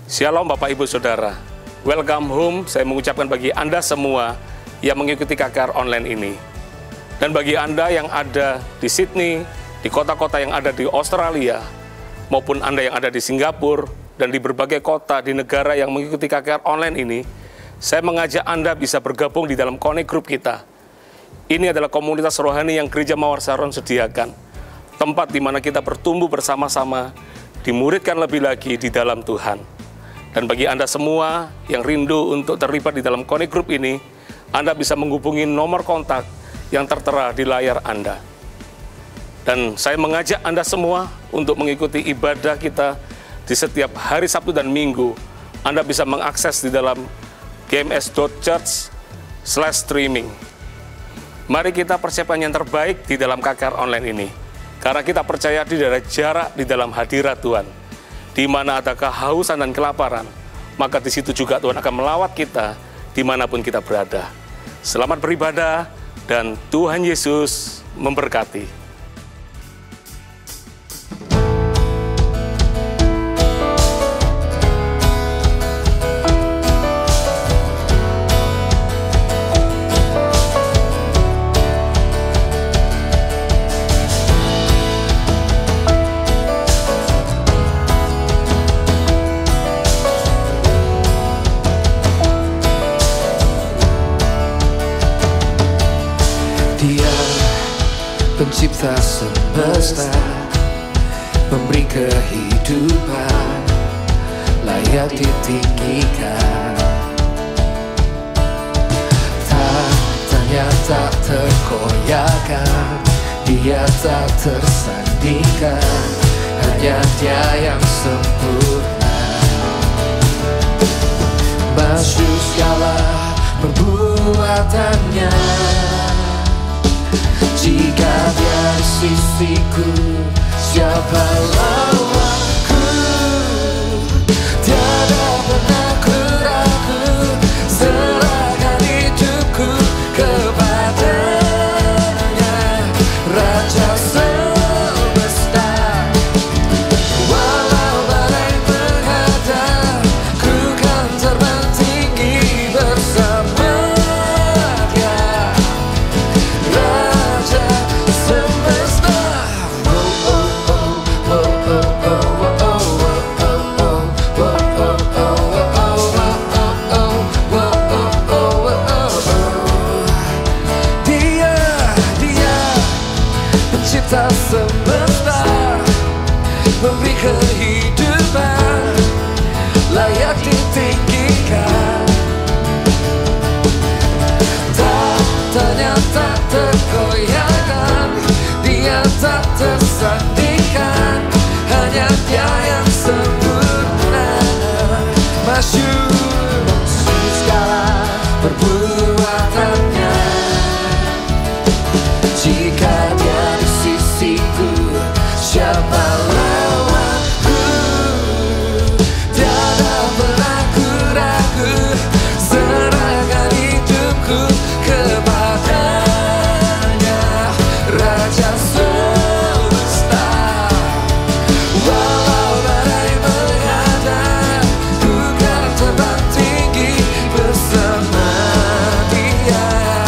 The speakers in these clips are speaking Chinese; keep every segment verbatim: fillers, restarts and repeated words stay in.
Shalom Bapak Ibu Saudara, welcome home saya mengucapkan bagi Anda semua yang mengikuti K K R online ini. Dan bagi Anda yang ada di Sydney, di kota-kota yang ada di Australia, maupun Anda yang ada di Singapura, dan di berbagai kota di negara yang mengikuti K K R online ini, saya mengajak Anda bisa bergabung di dalam Connect Group kita. Ini adalah komunitas rohani yang Gereja Mawar Saron sediakan, tempat di mana kita bertumbuh bersama-sama, dimuridkan lebih lagi di dalam Tuhan. Dan bagi Anda semua yang rindu untuk terlibat di dalam Connect Group ini, Anda bisa menghubungi nomor kontak yang tertera di layar Anda. Dan saya mengajak Anda semua untuk mengikuti ibadah kita di setiap hari Sabtu dan Minggu. Anda bisa mengakses di dalam g m s dot church slash streaming. Mari kita persiapkan yang terbaik di dalam K K R online ini. Karena kita percaya di dalam jarak di dalam hadirat Tuhan. Di mana ada kehausan dan kelaparan, maka di situ juga Tuhan akan melawat kita dimanapun kita berada. Selamat beribadah dan Tuhan Yesus memberkati. Pencipta semesta, memberi kehidupan, layak ditinggikan. Tahtanya tak terkoyakkan, Dia tak tersandingkan, hanya Dia yang sempurna. Masyhur segala perbuatannya, jika Dia di sisiku, siapa lawanku? Tiada pernah ku ragu, serahkan hidupku kepadanya, Raja semesta. Walau badai menghadap, ku kan terbang tinggi bersama Dia, Raja semesta. Oh, oh, oh, oh, oh, oh, oh, oh, oh, oh, Dia, Dia pencipta semesta, memberi kehidupan, layak ditinggikan. Tahtanya tak tergoyahkan, Dia tak tersandingkan, hanya Dia yang sempurna. Masyhur segala perbuatannya, jika Dia di sisiku, siapa lawanku? Tiada pernah ku ragu, serahkan hidupku kepadanya, Raja semesta. Walau badai menghadap, ku kan terbang tinggi bersama Dia,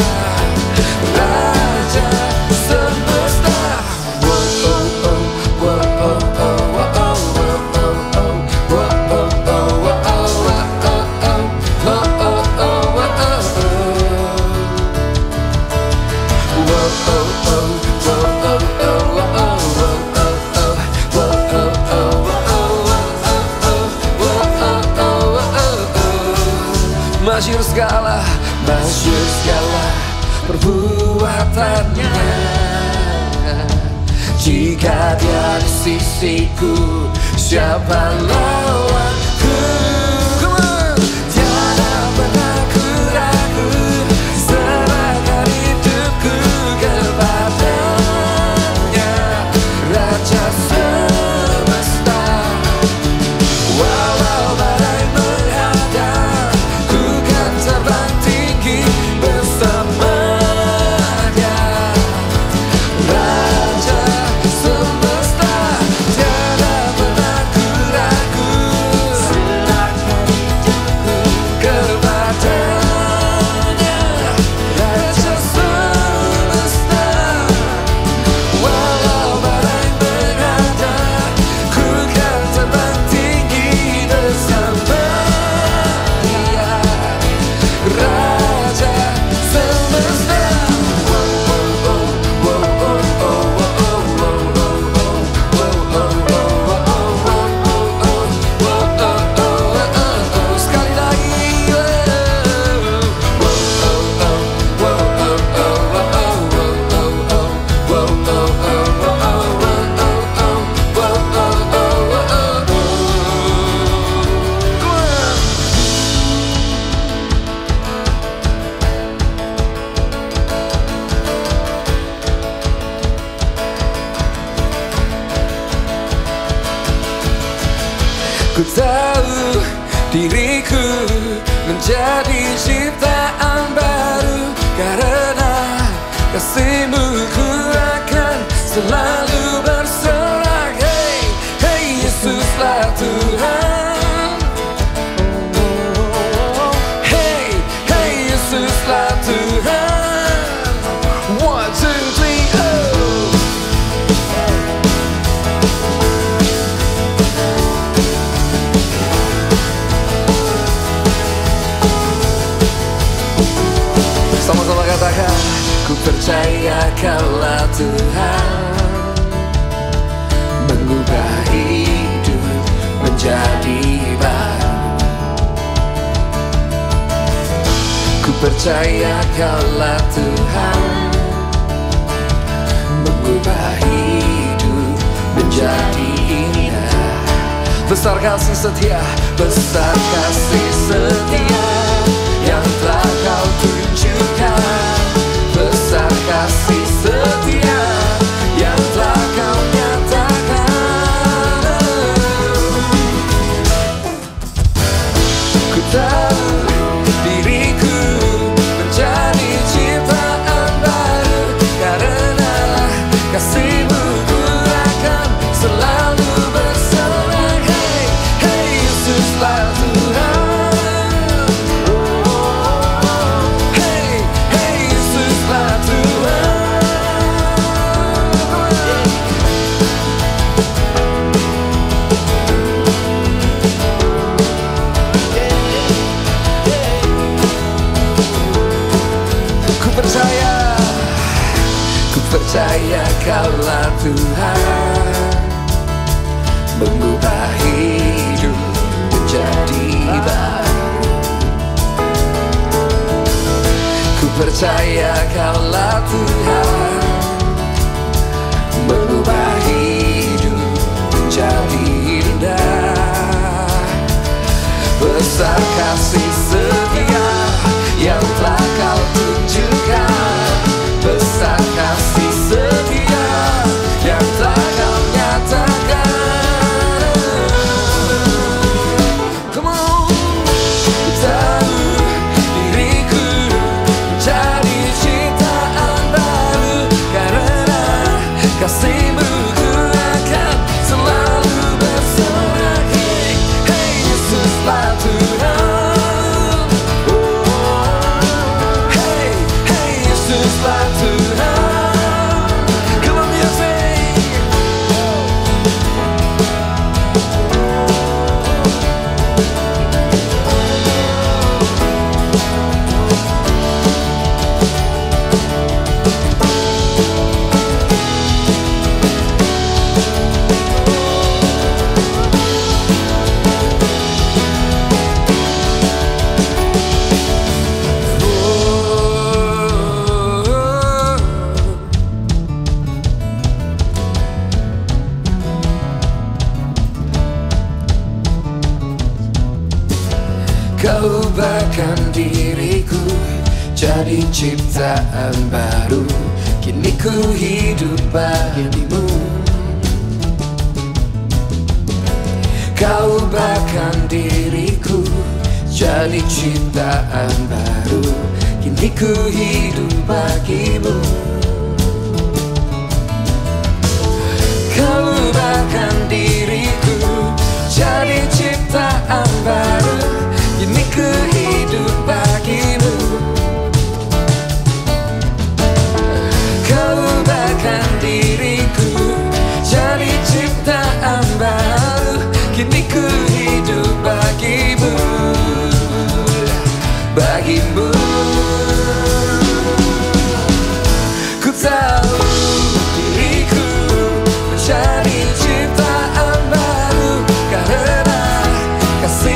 Raja semesta. Oh, oh, oh, oh, oh, oh, oh, masyhur segala, masyhur segala perbuatannya, jika Dia di sisiku, siapa lawanku? Come on. Tiada pernah ku ragu, serahkan hidupku kepadanya, Raja semesta. Walau badai menghadap, ku kan terbang tinggi bersama Dia, Raja semesta. Tiada pernah ku ragu, diriku menjadi ciptaan baru. Karena kasih-Mu ku akan selalu bersorak. Hey, hey Yesuslah Tuhan. Hey, hey Yesuslah Tuhan. One, two, three, oh. Sama-sama katakan, ku percaya Kaulah Tuhan, mengubah hidup menjadi baru. Ku percaya Kaulah Tuhan, mengubah hidup menjadi indah. Besar kasih setia, besar kasih setia yang telah Kau tunjukkan. Besar kasih setia yang telah Kau nyatakan. Ku tahu diriku menjadi ciptaan baru. Karena kasih-Mu ku akan selalu bersorak. Hey, hey Yesuslah Tuhan. Percaya Kaulah Tuhan, mengubah hidup menjadi baru. Ku percaya Kaulah Tuhan, mengubah hidup menjadi indah. Besar kasih setia yang telah Kau tunjukkan. Besar kasih setia yang telah Kau nyatakan. Come on. Ku tahu diriku menjadi ciptaan baru. Karena kasih-Mu ku akan selalu bersorak. Hey, hey Yesuslah Tuhan. Hey, hey Yesuslah Tuhan. Come on music. Kau ubahkan diriku jadi ciptaan baru. Kini ku hidup bagimu. Kau ubahkan diriku jadi ciptaan baru. Kini ku hidup bagimu. Kau ubahkan diriku jadi ciptaan baru. Kini ku hidup bagimu. Kau ubahkan diriku jadi ciptaan baru. Kini ku hidup bagimu. Bagimu. Ku tahu diriku menjadi ciptaan baru. Karena kasih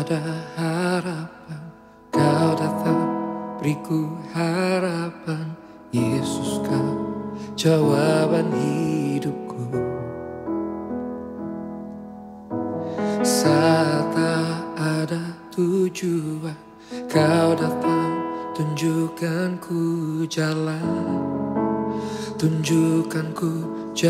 ada harapan, Kau datang beriku harapan. Yesus, Kau jawaban hidupku. Saat tak ada tujuan, Kau datang tunjukkan ku jalan, tunjukkan ku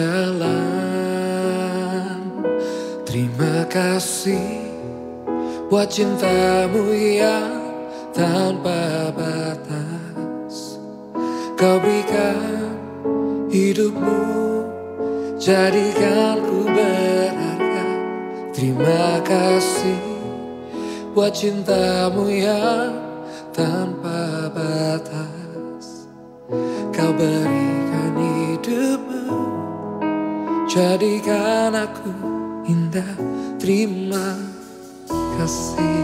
jalan. Terima kasih buat cintamu yang tanpa batas. Kau berikan hidupmu, jadikan ku berharga. Terima kasih buat cintamu yang tanpa batas. Kau berikan hidupmu, jadikan aku indah. Terima kasih.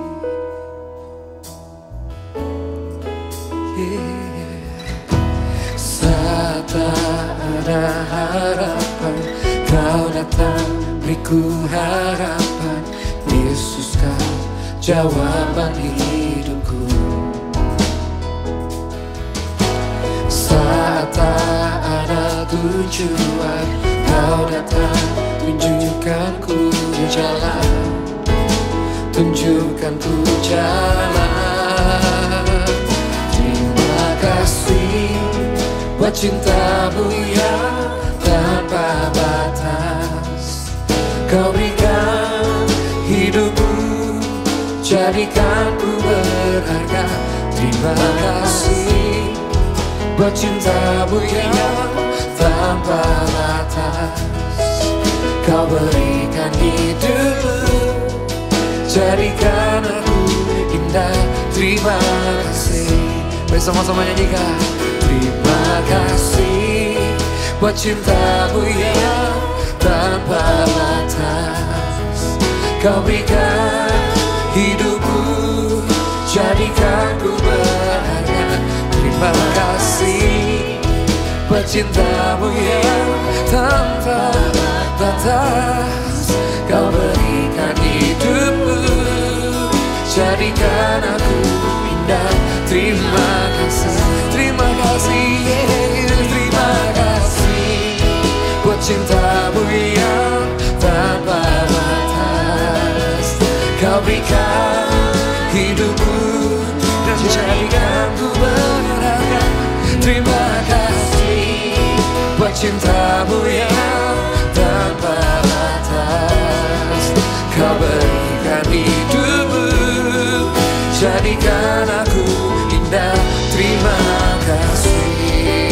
Yeah. Saat tak ada harapan, Kau datang beriku harapan. Yesus, Kau jawaban hidupku. Saat tak ada tujuan, Kau datang tunjukkan ku jalan, tunjukkan ku jalan. Terima kasih buat cintamu yang tanpa batas. Kau berikan hidupmu, jadikan ku berharga. Terima kasih buat cintamu yang tanpa batas. Kau berikan hidupmu, jadikan aku indah. Terima kasih. Mari sama-sama nyanyikan. Terima kasih buat cintamu yang tanpa batas. Kau berikan hidupmu, jadikan ku berharga. Terima kasih buat cintamu yang tanpa batas. Kau berikan hidupmu, jadikan aku indah. Terima kasih, terima kasih, terima kasih buat cintamu yang tanpa batas. Kau berikan hidupmu dan jadikan ku berharga. Terima kasih buat cintamu yang tanpa batas. Kau berikan hidupmu, jadikan aku indah. Terima kasih.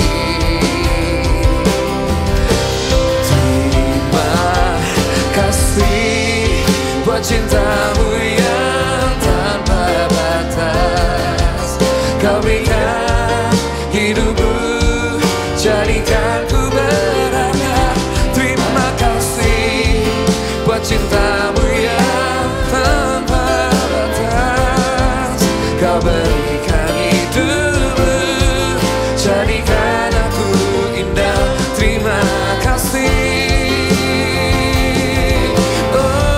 Terima kasih buat cintamu yang tanpa batas. Kau berikan hidupmu, jadikan ku berharga. Terima kasih buat cintamu yang tanpa batas. Kau berikan hidupmu, jadikan aku indah. Terima kasih. Oh,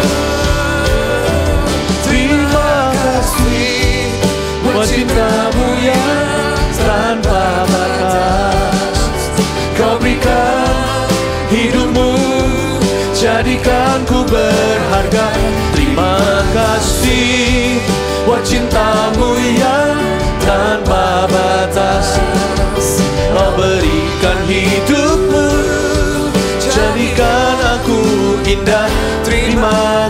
terima kasih buat cintamu yang tanpa batas. Kau berikan hidupmu, jadikan ku berharga. Terima kasih buat cintamu yang tanpa batas. Kau berikan hidupmu, jadikan aku indah. Terima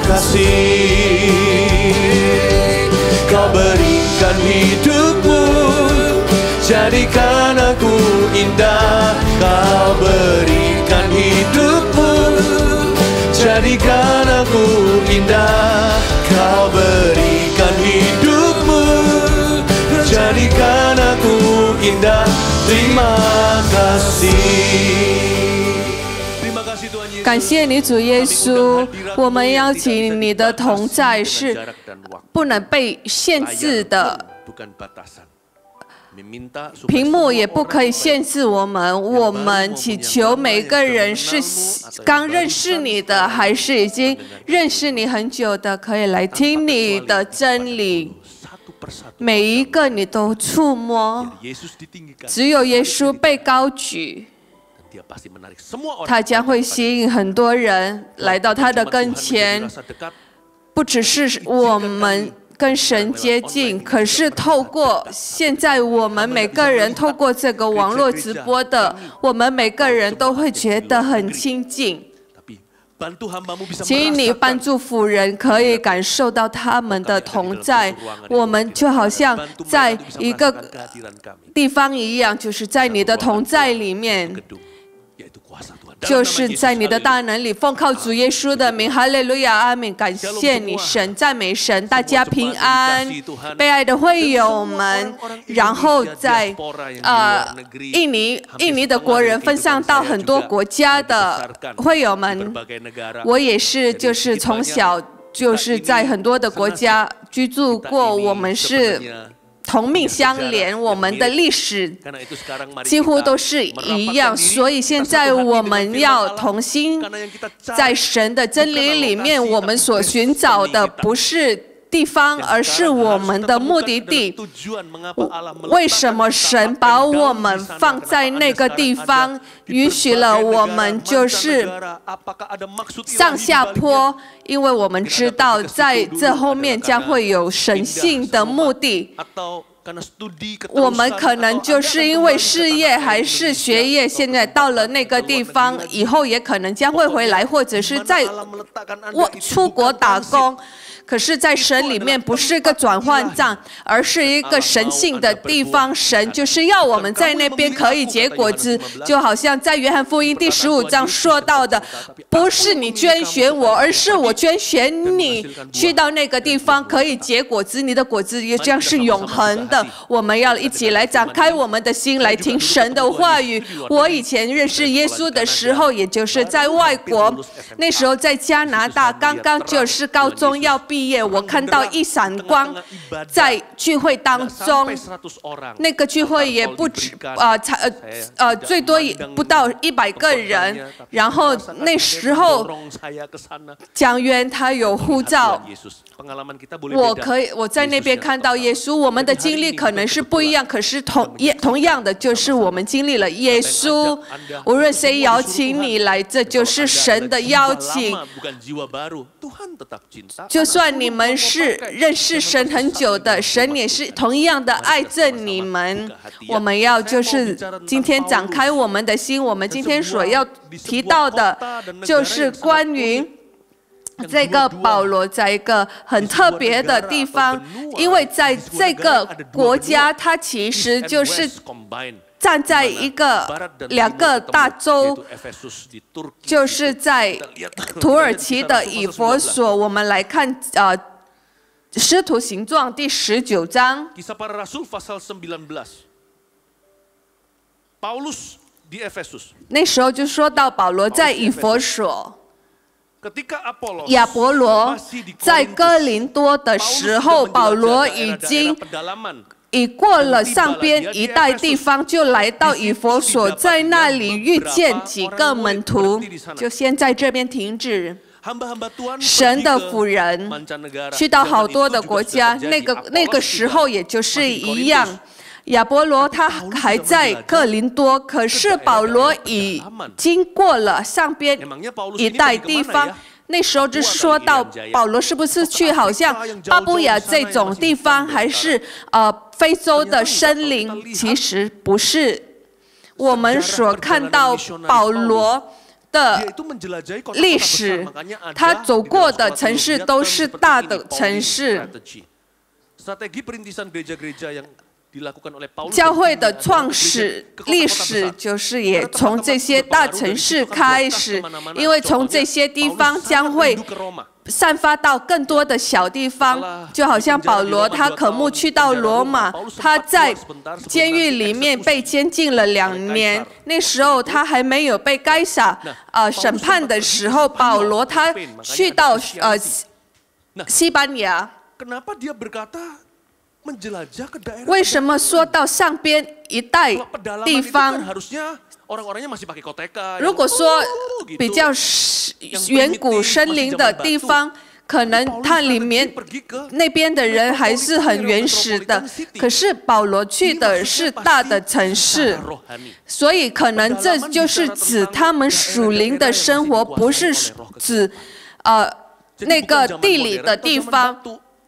kasih. Kau berikan hidupmu, jadikan aku indah. Kau berikan hidupmu, jadikan aku indah. Kau berikan hidupmu, jadikan aku indah. Terima kasih. 感谢你，主耶稣。我们邀请你的同在是不能被限制的， 屏幕也不可以限制我们。我们祈求每个人是刚认识你的，还是已经认识你很久的，可以来听你的真理。每一个你都触摸，只有耶稣被高举，他将会吸引很多人来到他的跟前。不只是我们跟神接近，可是透过现在我们每个人透过这个网络直播的，我们每个人都会觉得很亲近。请你帮助妇人可以感受到他们的同在，我们就好像在一个地方一样，就是在你的同在里面，就是在你的大能里，奉靠主耶稣的名，哈利路亚，阿门。感谢你，神，赞美神，大家平安。被爱的会友们，然后在呃印尼印尼的国人分散到很多国家的会友们，我也是，就是从小就是在很多的国家居住过，我们是同命相连，我们的历史几乎都是一样，所以现在我们要同心，在神的真理里面，我们所寻找的不是地方，而是我们的目的地。为什么神把我们放在那个地方，允许了我们就是上下坡？因为我们知道在这后面将会有神性的目的。我们可能就是因为事业还是学业，现在到了那个地方，以后也可能将会回来，或者是在出国打工。可是，在神里面不是一个转换站，而是一个神性的地方。神就是要我们在那边可以结果子，就好像在约翰福音第十五章说到的，不是你捐选我，而是我捐选你，去到那个地方可以结果子，你的果子也将是永恒的。我们要一起来展开我们的心，来听神的话语。我以前认识耶稣的时候，也就是在外国，那时候在加拿大，刚刚就是高中要毕业。毕业，我看到一闪光，在聚会当中，那个聚会也不止呃才呃呃最多也不到一百个人。然后那时候讲员他有护照，我可以我在那边看到耶稣。我们的经历可能是不一样，可是同也同样的就是我们经历了耶稣。无论谁邀请你来，这就是神的邀请。就算你们是认识神很久的，神也是同样的爱着你们。我们要就是今天展开我们的心，我们今天所要提到的，就是关于这个保罗在一个很特别的地方，因为在这个国家，他其实就是站在一个两个大洲，就是在土耳其的以弗所。我们来看呃《使徒行状》第十九章。那时候就说到保罗在以弗所。亚波罗在哥林多的时候，保罗已经已过了上边一带地方，就来到以弗所，在那里遇见几个门徒。就先在这边停止。神的妇人去到好多的国家，那个那个时候也就是一样。亚波罗他还在哥林多，可是保罗已经过了上边一带地方。那时候就说到保罗是不是去好像巴布亚这种地方，还是呃非洲的森林？其实不是。我们所看到保罗的历史，他走过的城市都是大的城市。教会的创始历史就是也从这些大城市开始，因为从这些地方将会散发到更多的小地方。就好像保罗他渴慕去到罗马，他在监狱里面被监禁了两年，那时候他还没有被该撒呃审判的时候，保罗他去到呃西班牙。 为什么说到上边一带地方？如果说比较远古森林的地方，可能它里面那边的人还是很原始的，可是保罗去的是大的城市，所以可能这就是指他们属灵的生活，不是指呃那个地理的地方。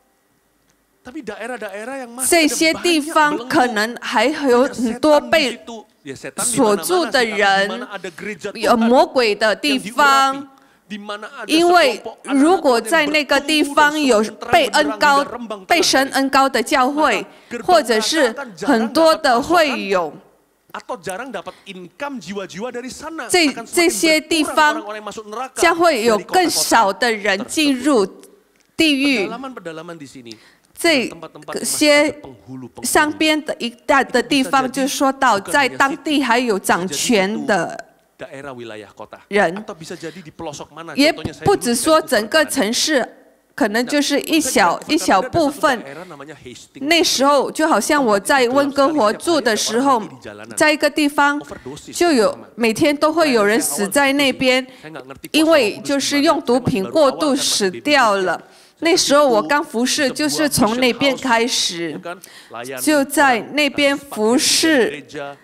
这些地方可能还有很多被锁住的人，有魔鬼的地方。因为如果在那个地方有被恩高、被神恩高的教会，或者是很多的会友，这这些地方将会有更少的人进入地狱。这些上边的一带的地方，就说到在当地还有掌权的人，也不只说整个城市，可能就是一小一小部分。那时候就好像我在温哥华住的时候，在一个地方就有每天都会有人死在那边，因为就是用毒品过度死掉了。那时候我刚服侍，就是从那边开始，就在那边服侍。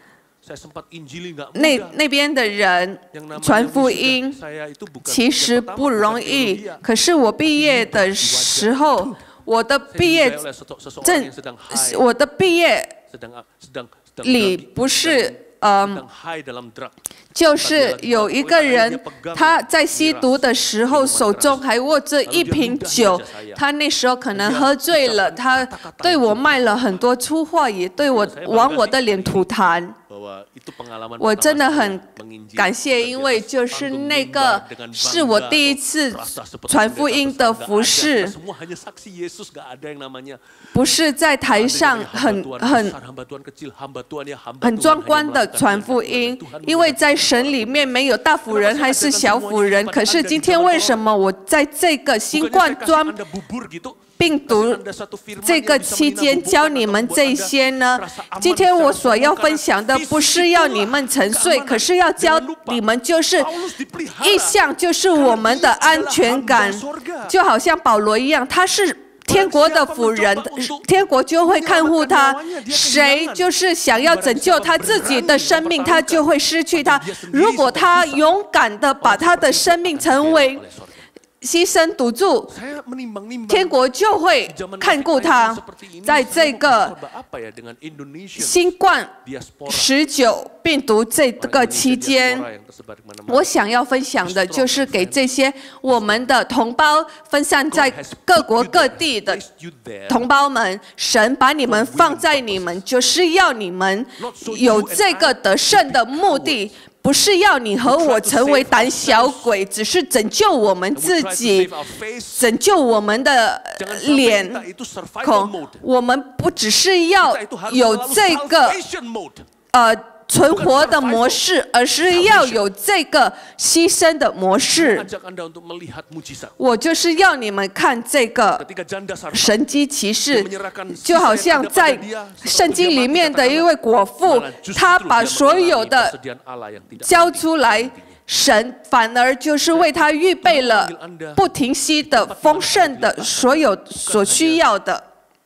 那那边的人传福音其实不容易，可是我毕业的时候，我的毕业证，我的毕业里不是呃，就是有一个人他在吸毒的时候，手中还握着一瓶酒，他那时候可能喝醉了，他对我卖了很多粗话，也对我往我的脸吐痰。我真的很感谢，因为就是那个是我第一次传福音的服事，不是在台上很很很壮观的传福音，因为在神里面没有大辅人还是小辅人。可是今天为什么我在这个新冠状病毒这个期间教你们这些呢？今天我所要分享的不是要你们沉睡，可是要教你们就是意象，就是我们的安全感，就好像保罗一样，他是天国的辅人，天国就会看护他。谁就是想要拯救他自己的生命，他就会失去他。如果他勇敢的把他的生命成为牺牲赌注，天国就会看顾他。在这个新冠十九病毒这个期间，我想要分享的就是给这些我们的同胞，分散在各国各地的同胞们，神把你们放在你们，就是要你们有这个得胜的目的。不是要你和我成为胆小鬼，只是拯救我们自己，拯救我们的脸孔。我们不只是要有这个呃存活的模式，而是要有这个牺牲的模式。我就是要你们看这个神迹奇事，就好像在圣经里面的一位果妇，她把所有的交出来，神反而就是为她预备了不停息的丰盛的所有所需要的。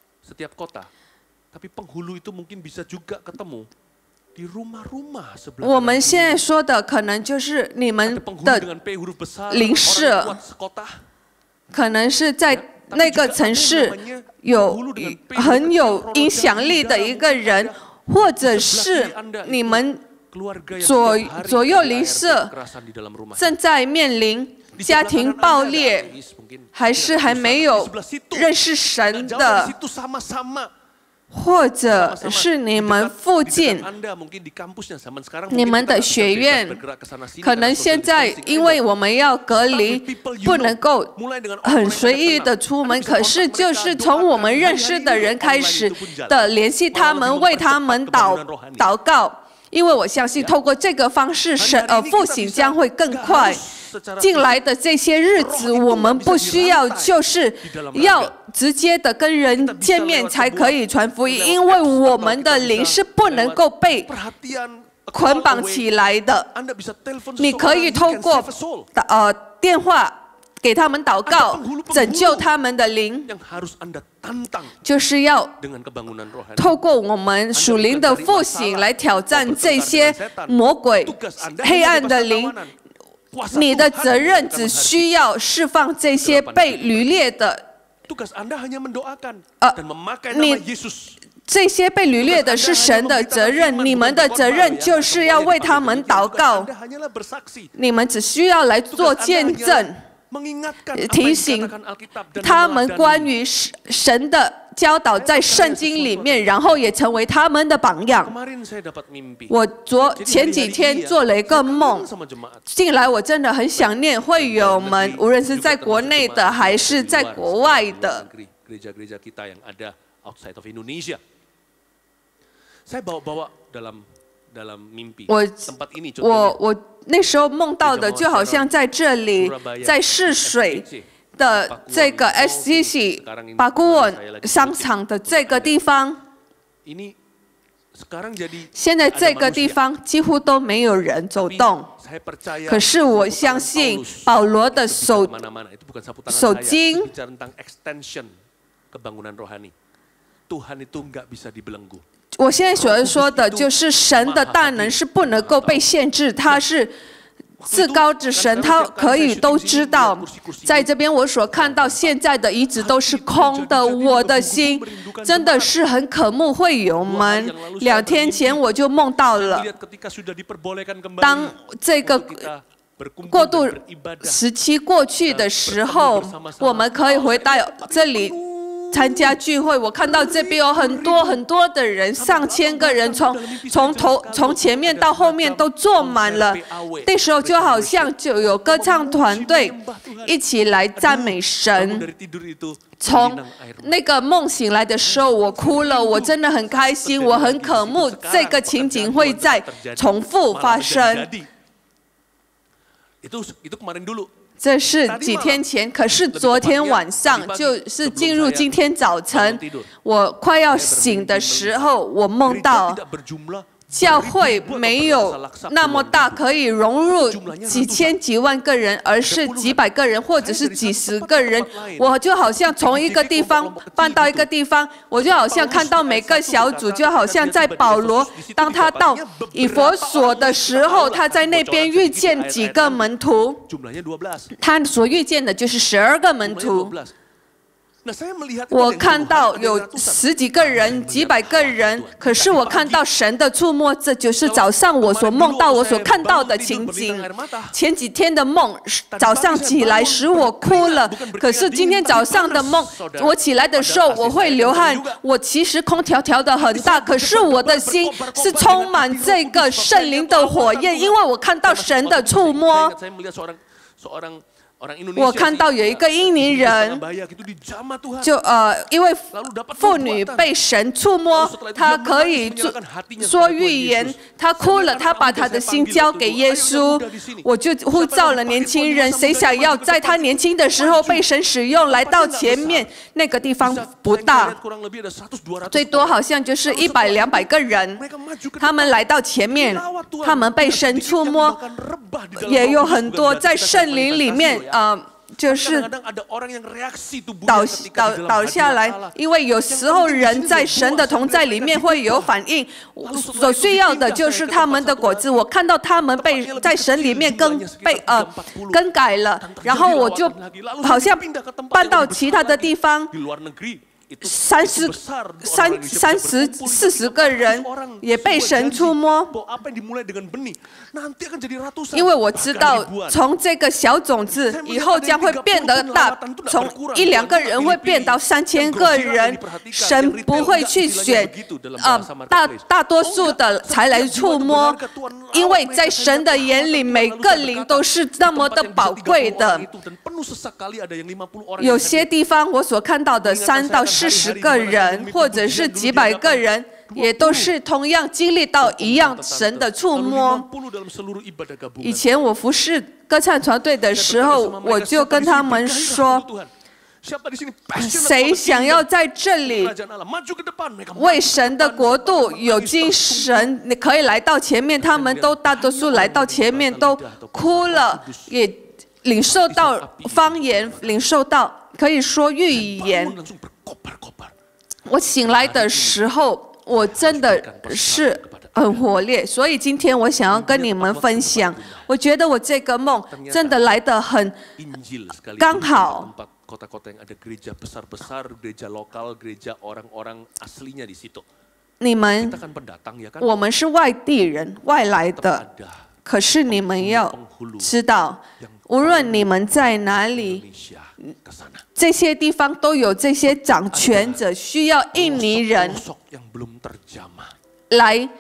我们现在说的可能就是你们的邻舍，可能是在那个城市有很有影响力的一个人，或者是你们左左右邻舍正在面临家庭暴力，还是还没有认识神的，或者是你们附近你们的学院，可能现在因为我们要隔离，不能够很随意的出门，可是就是从我们认识的人开始的联系他们，为他们祷祷告，因为我相信透过这个方式，神呃复兴将会更快。 进来的这些日子，我们不需要就是要直接的跟人见面才可以传福音，因为我们的灵是不能够被捆绑起来的。你可以透过呃电话给他们祷告，拯救他们的灵，就是要透过我们属灵的复兴来挑战这些魔鬼黑暗的灵。你的责任只需要释放这些被掳掠的，呃，你这些被掳掠的是神的责任，你们的责任就是要为他们祷告，你们只需要来做见证。提醒他们关于神的教导在圣经里面，然后也成为他们的榜样。我昨前几天做了一个梦，近来我真的很想念会友们，无论是在国内的还是在国外的。我我我那时候梦到的就好像在这里，在试水的这个 S C C 巴古文商场的这个地方，现在这个地方几乎都没有人走动。可是我相信保罗的手手经。我现在所说的就是神的大能是不能够被限制，他是至高之神，他可以都知道。在这边我所看到现在的遗址都是空的，我的心真的是很渴慕会友们。两天前我就梦到了，当这个过渡时期过去的时候，我们可以回到这里参加聚会。我看到这边有很多很多的人，上千个人，从从头从前面到后面都坐满了。那时候就好像就有歌唱团队一起来赞美神。从那个梦醒来的时候，我哭了，我真的很开心，我很渴慕这个情景会再重复发生。这是几天前，可是昨天晚上就是进入今天早晨，我快要醒的时候，我梦到教会没有那么大，可以融入几千几万个人，而是几百个人或者是几十个人。我就好像从一个地方搬到一个地方，我就好像看到每个小组，就好像在保罗，当他到以弗所的时候，他在那边遇见几个门徒，他所遇见的就是十二个门徒。我看到有十几个人、几百个人，可是我看到神的触摸，这就是早上我所梦到、我所看到的情景。前几天的梦，早上起来使我哭了，可是今天早上的梦，我起来的时候我会流汗。我其实空调调得很大，可是我的心是充满这个圣灵的火焰，因为我看到神的触摸。我看到有一个印尼人，就呃，因为妇女被神触摸，她可以说预言，她哭了，她把她的心交给耶稣。我就呼召了年轻人，谁想要在他年轻的时候被神使用，来到前面。那个地方不大，最多好像就是一百两百个人，他们来到前面，他们被神触摸，也有很多在圣灵里面。呃，就是倒倒倒下来，因为有时候人在神的同在里面会有反应，所需要的就是他们的果子。我看到他们被在神里面更被呃更改了，然后我就好像搬到其他的地方。三十、三、三十、四十个人也被神触摸，因为我知道从这个小种子以后将会变得大，从一两个人会变到三千个人。神不会去选呃大大多数的才来触摸，因为在神的眼里，每个灵都是那么的宝贵的。有些地方我所看到的三到四十个人，或者是几百个人， 也都是同样经历到一样神的触摸。以前我服侍歌唱团队的时候，我就跟他们说，谁想要在这里为神的国度有精神，你可以来到前面。他们都大多数来到前面都哭了，也领受到方言，领受到可以说预言。我醒来的时候，我真的是很活烈，所以今天我想要跟你们分享。我觉得我这个梦真的来得很刚好。 kota-kota yang ada gereja besar-besar, gereja lokal, gereja orang-orang aslinya di situ. 你们，我们是外地人，外来的。可是你们要知道，无论你们在哪里，这些地方都有这些掌权者，需要印尼人来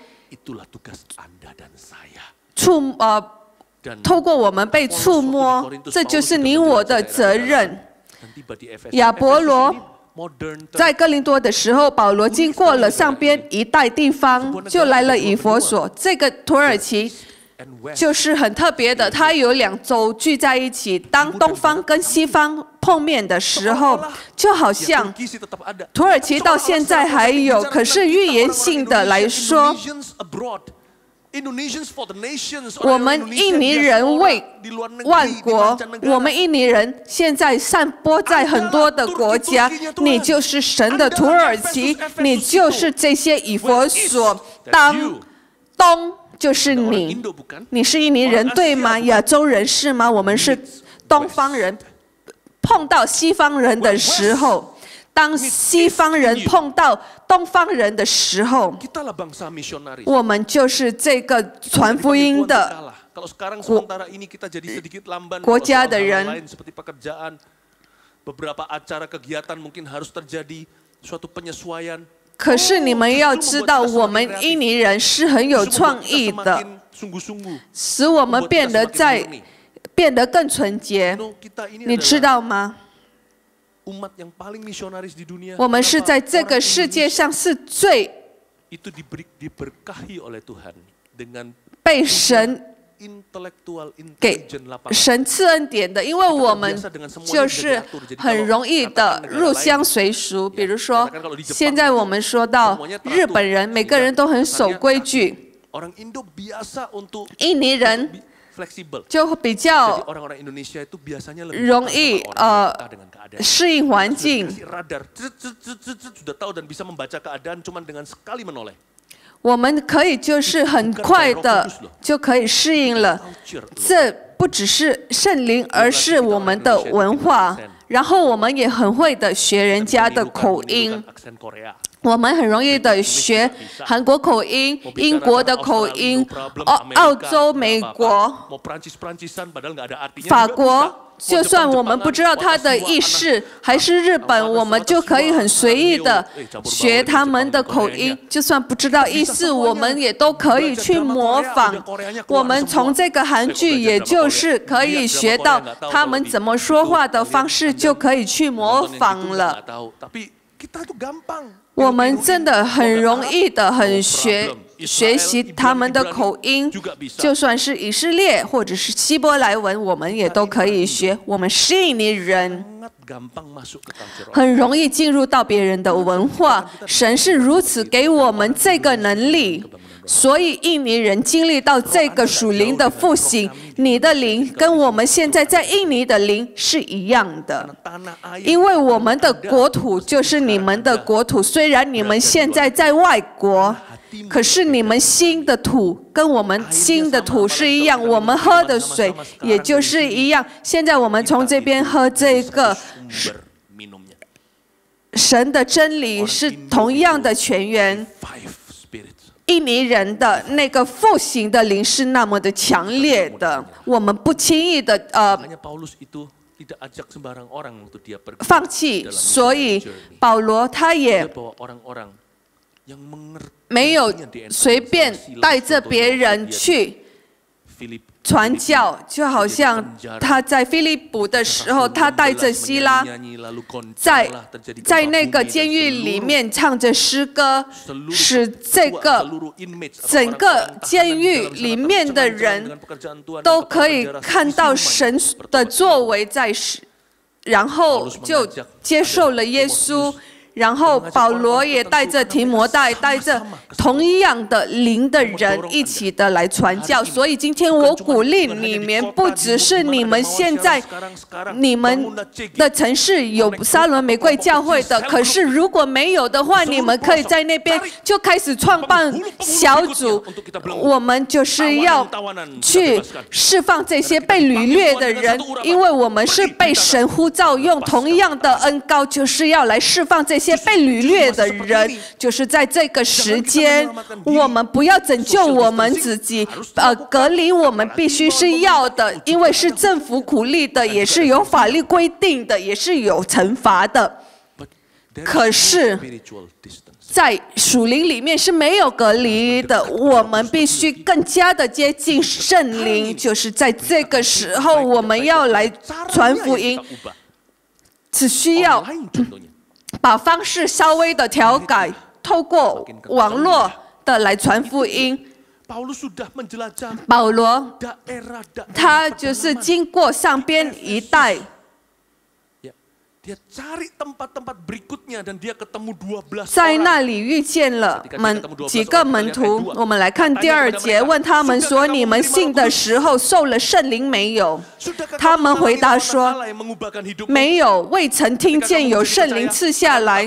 触呃，透过我们被触摸，这就是你我的责任。亚波罗在哥林多的时候，保罗经过了上边一带地方，就来了以弗所。这个土耳其就是很特别的，它有两州聚在一起。当东方跟西方碰面的时候，就好像土耳其到现在还有，可是预言性的来说，我们印尼人为万国，我们印尼人现在散播在很多的国家。你就是神的土耳其，你就是这些以弗所。当东就是你，你是印尼人对吗？亚洲人是吗？我们是东方人。碰到西方人的时候，当西方人碰到东方人的时候，我们就是这个传福音的国国家的人。可是你们要知道，我们印尼人是很有创意的，使我们变得在变得更纯洁。你知道吗？我们是在这个世界上是最被神给神赐恩典的，因为我们就是很容易的入乡随俗。比如说，现在我们说到日本人，每个人都很守规矩，印尼人就比较容易呃适应环境。我们可以就是很快的就可以适应了。这不只是圣灵，而是我们的文化。然后我们也很会的学人家的口音。我们很容易的学韩国口音、英国的口音、澳澳洲、美国、法国。就算我们不知道它的意思，还是日本，我们就可以很随意的学他们的口音。就算不知道意思，我们也都可以去模仿。我们从这个韩剧，也就是可以学到他们怎么说话的方式，就可以去模仿了。我们真的很容易的很学学习他们的口音，就算是以色列或者是希伯来文，我们也都可以学。我们是印尼人，很容易进入到别人的文化。神是如此给我们这个能力，所以印尼人经历到这个属灵的复兴，你的灵跟我们现在在印尼的灵是一样的，因为我们的国土就是你们的国土。虽然你们现在在外国，可是你们新的土跟我们新的土是一样，我们喝的水也就是一样。现在我们从这边喝这个神的真理是同样的泉源。印尼人的那个复兴的灵是那么的强烈的，我们不轻易的呃放弃，所以保罗他也没有随便带着别人去传教，就好像他在腓立比的时候，他带着希拉在在那个监狱里面唱着诗歌，使这个整个监狱里面的人都可以看到神的作为在世，然后就接受了耶稣。然后保罗也带着提摩太，带着同一样的灵的人一起的来传教。所以今天我鼓励你们，不只是你们现在你们的城市有沙伦玫瑰教会的，可是如果没有的话，你们可以在那边就开始创办小组。我们就是要去释放这些被掳掠的人，因为我们是被神呼召，用同样的恩膏，就是要来释放这些被掳掠的人。就是在这个时间，我们不要拯救我们自己，呃，隔离我们必须是要的，因为是政府鼓励的，也是有法律规定的，也是有惩罚的。可是，在属灵里面是没有隔离的，我们必须更加的接近圣灵。就是在这个时候，我们要来传福音，只需要把方式稍微的调改，透过网络的来传福音。保罗他就是经过上边一带，在那里遇见了门几个门徒。我们来看第二节，问他们说：“你们信的时候受了圣灵没有？”他们回答说：“没有，未曾听见有圣灵赐下来。”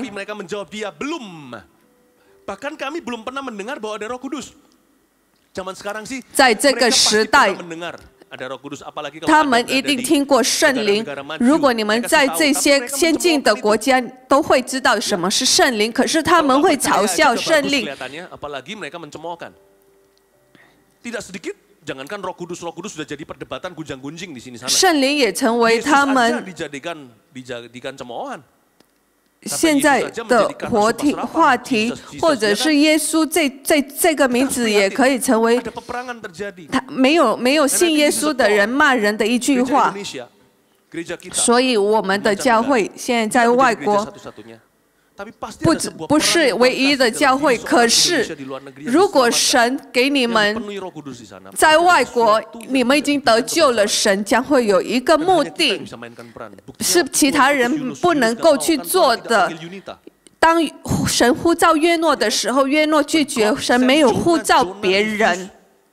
在这个时代，他们一定听过圣灵。如果你们在这些先进的国家都会知道什么是圣灵，可是他们会嘲笑圣灵。圣灵也成为他们现在的活题话题，或者是耶稣这这这个名字也可以成为他没有没有信耶稣的人骂人的一句话。所以我们的教会现在在外国不只不是唯一的教会，可是如果神给你们在外国，你们已经得救了，神将会有一个目的，是其他人不能够去做的。当神呼召约诺的时候，约诺拒绝，神没有呼召别人，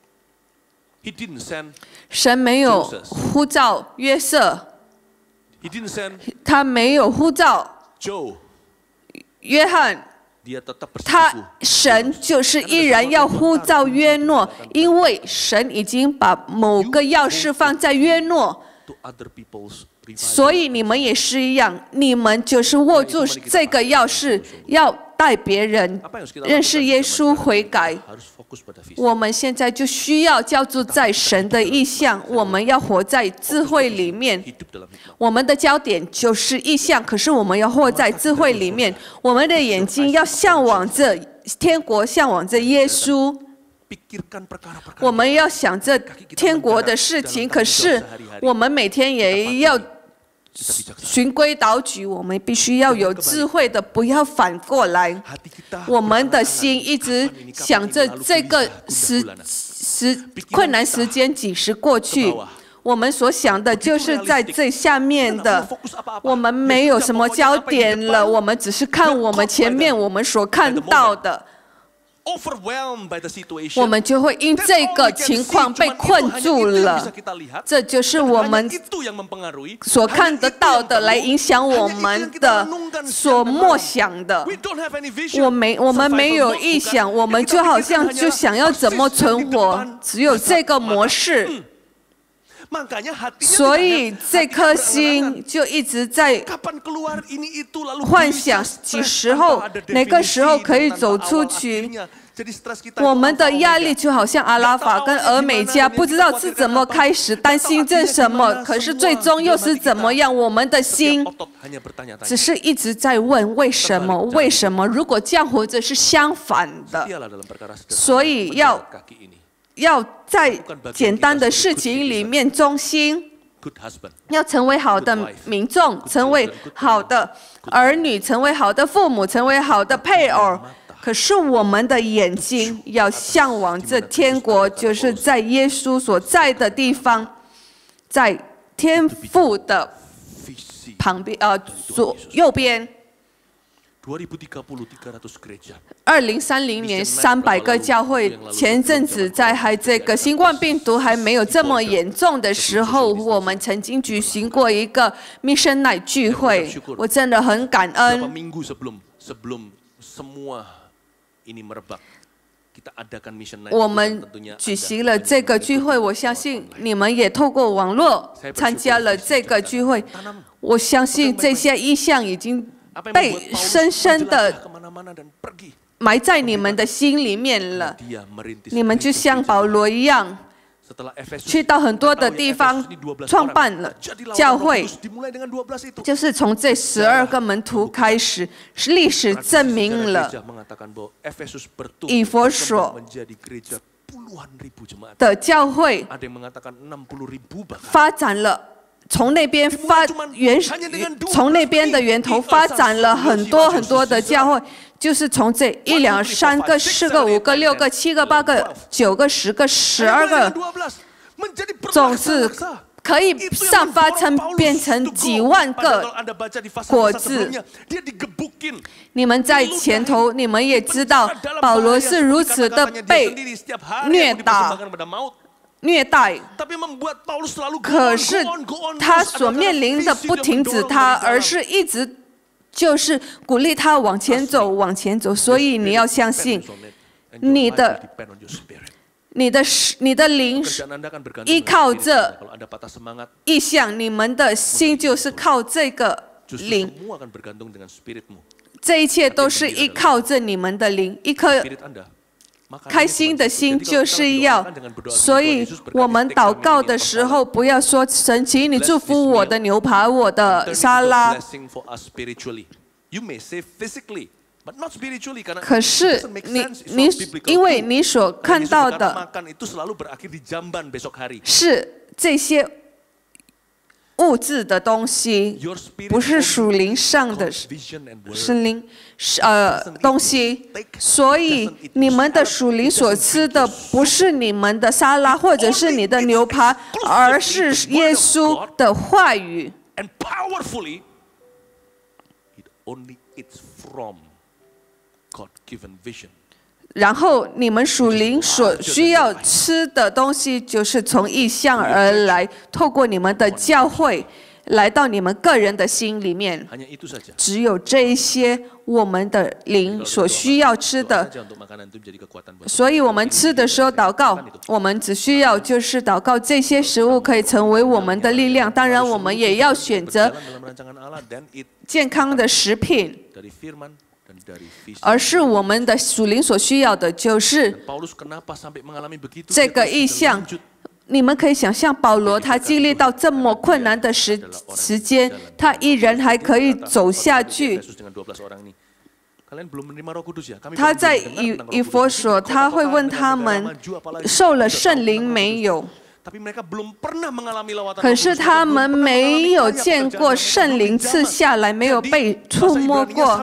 神没有呼召约瑟，他没有呼召约翰，他神就是依然要呼召约诺，因为神已经把某个钥匙放在约诺，所以你们也是一样，你们就是握住这个钥匙，要带别人认识耶稣悔改。我们现在就需要叫做在神的意象，我们要活在智慧里面。我们的焦点就是意象，可是我们要活在智慧里面。我们的眼睛要向往着天国，向往着耶稣。我们要想着天国的事情，可是我们每天也要循规蹈矩，我们必须要有智慧的，不要反过来。我们的心一直想着这个时时困难时间几时过去，我们所想的就是在最下面的，我们没有什么焦点了，我们只是看我们前面我们所看到的。我们就会因这个情况被困住了，这就是我们所看得到的，来影响我们的所默想的。我没，我们没有意想，我们就好像就想要怎么存活，只有这个模式。所以这颗心就一直在幻想，几时候哪个时候可以走出去。我们的压力就好像阿拉法跟俄美加，不知道是怎么开始，担心这什么，可是最终又是怎么样？我们的心只是一直在问为什么？为什么？如果这样活着是相反的，所以要要在简单的事情里面忠心。要成为好的民众，成为好的儿女，成为好的父母，成为好的配偶。可是我们的眼睛要向往这天国，就是在耶稣所在的地方，在天父的旁边，呃，左右边。二零三零年三百个教会，前阵子在还这个新冠病毒还没有这么严重的时候，我们曾经举行过一个 Mission Night 聚会，我真的很感恩。我们举行了这个聚会，我相信你们也透过网络参加了这个聚会。我相信这些意象已经被深深的埋在你们的心里面了。你们就像保罗一样，去到很多的地方创办了教会，就是从这十二个门徒开始，历史证明了以弗所的教会发展了。从那边发源，从那边的源头发展了很多很多的教会，就是从这一两三个、四个、五个、六个、七个、八个、九个、十个、十二个，总是可以散发成变成几万个果子。你们在前头，你们也知道，保罗是如此的被虐打。虐待，可是他所面临的不停止他，而是一直就是鼓励他往前走，往前走。所以你要相信，你的、你的、你的灵依靠这意象，你们的心就是靠这个灵。这一切都是依靠着你们的灵，一颗开心的心就是要，所以我们祷告的时候，不要说神，请你祝福我的牛排、我的沙拉。可是你你因为你所看到的是这些物质的东西，不是属灵上的是灵呃东西，所以你们的属灵所吃的不是你们的沙拉或者是你的牛排，而是耶稣的话语。然后你们属灵所需要吃的东西，就是从异象而来，透过你们的教会来到你们个人的心里面。只有这一些我们的灵所需要吃的，所以我们吃的时候祷告，我们只需要就是祷告这些食物可以成为我们的力量。当然我们也要选择健康的食品，而是我们的属灵所需要的就是这个意象。你们可以想象保罗他经历到这么困难的时时间，他依然还可以走下去。他在以以弗所，他会问他们受了圣灵没有？可是他们没有见过圣灵赐下来，没有被触摸过。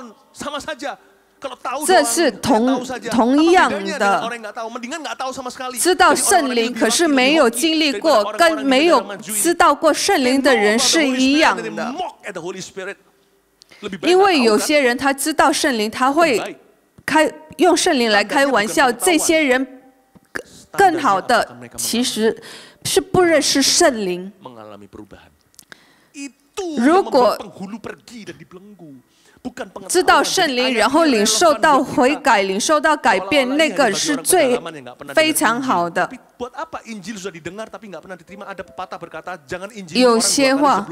这是同同样的，知道圣灵可是没有经历过，跟没有知道过圣灵的人是一样的。因为有些人他知道圣灵，他会开用圣灵来开玩笑，这些人更好的其实是不认识圣灵。如果知道圣灵，然后领受到悔改，领受到改变，那个是最非常好的。有些话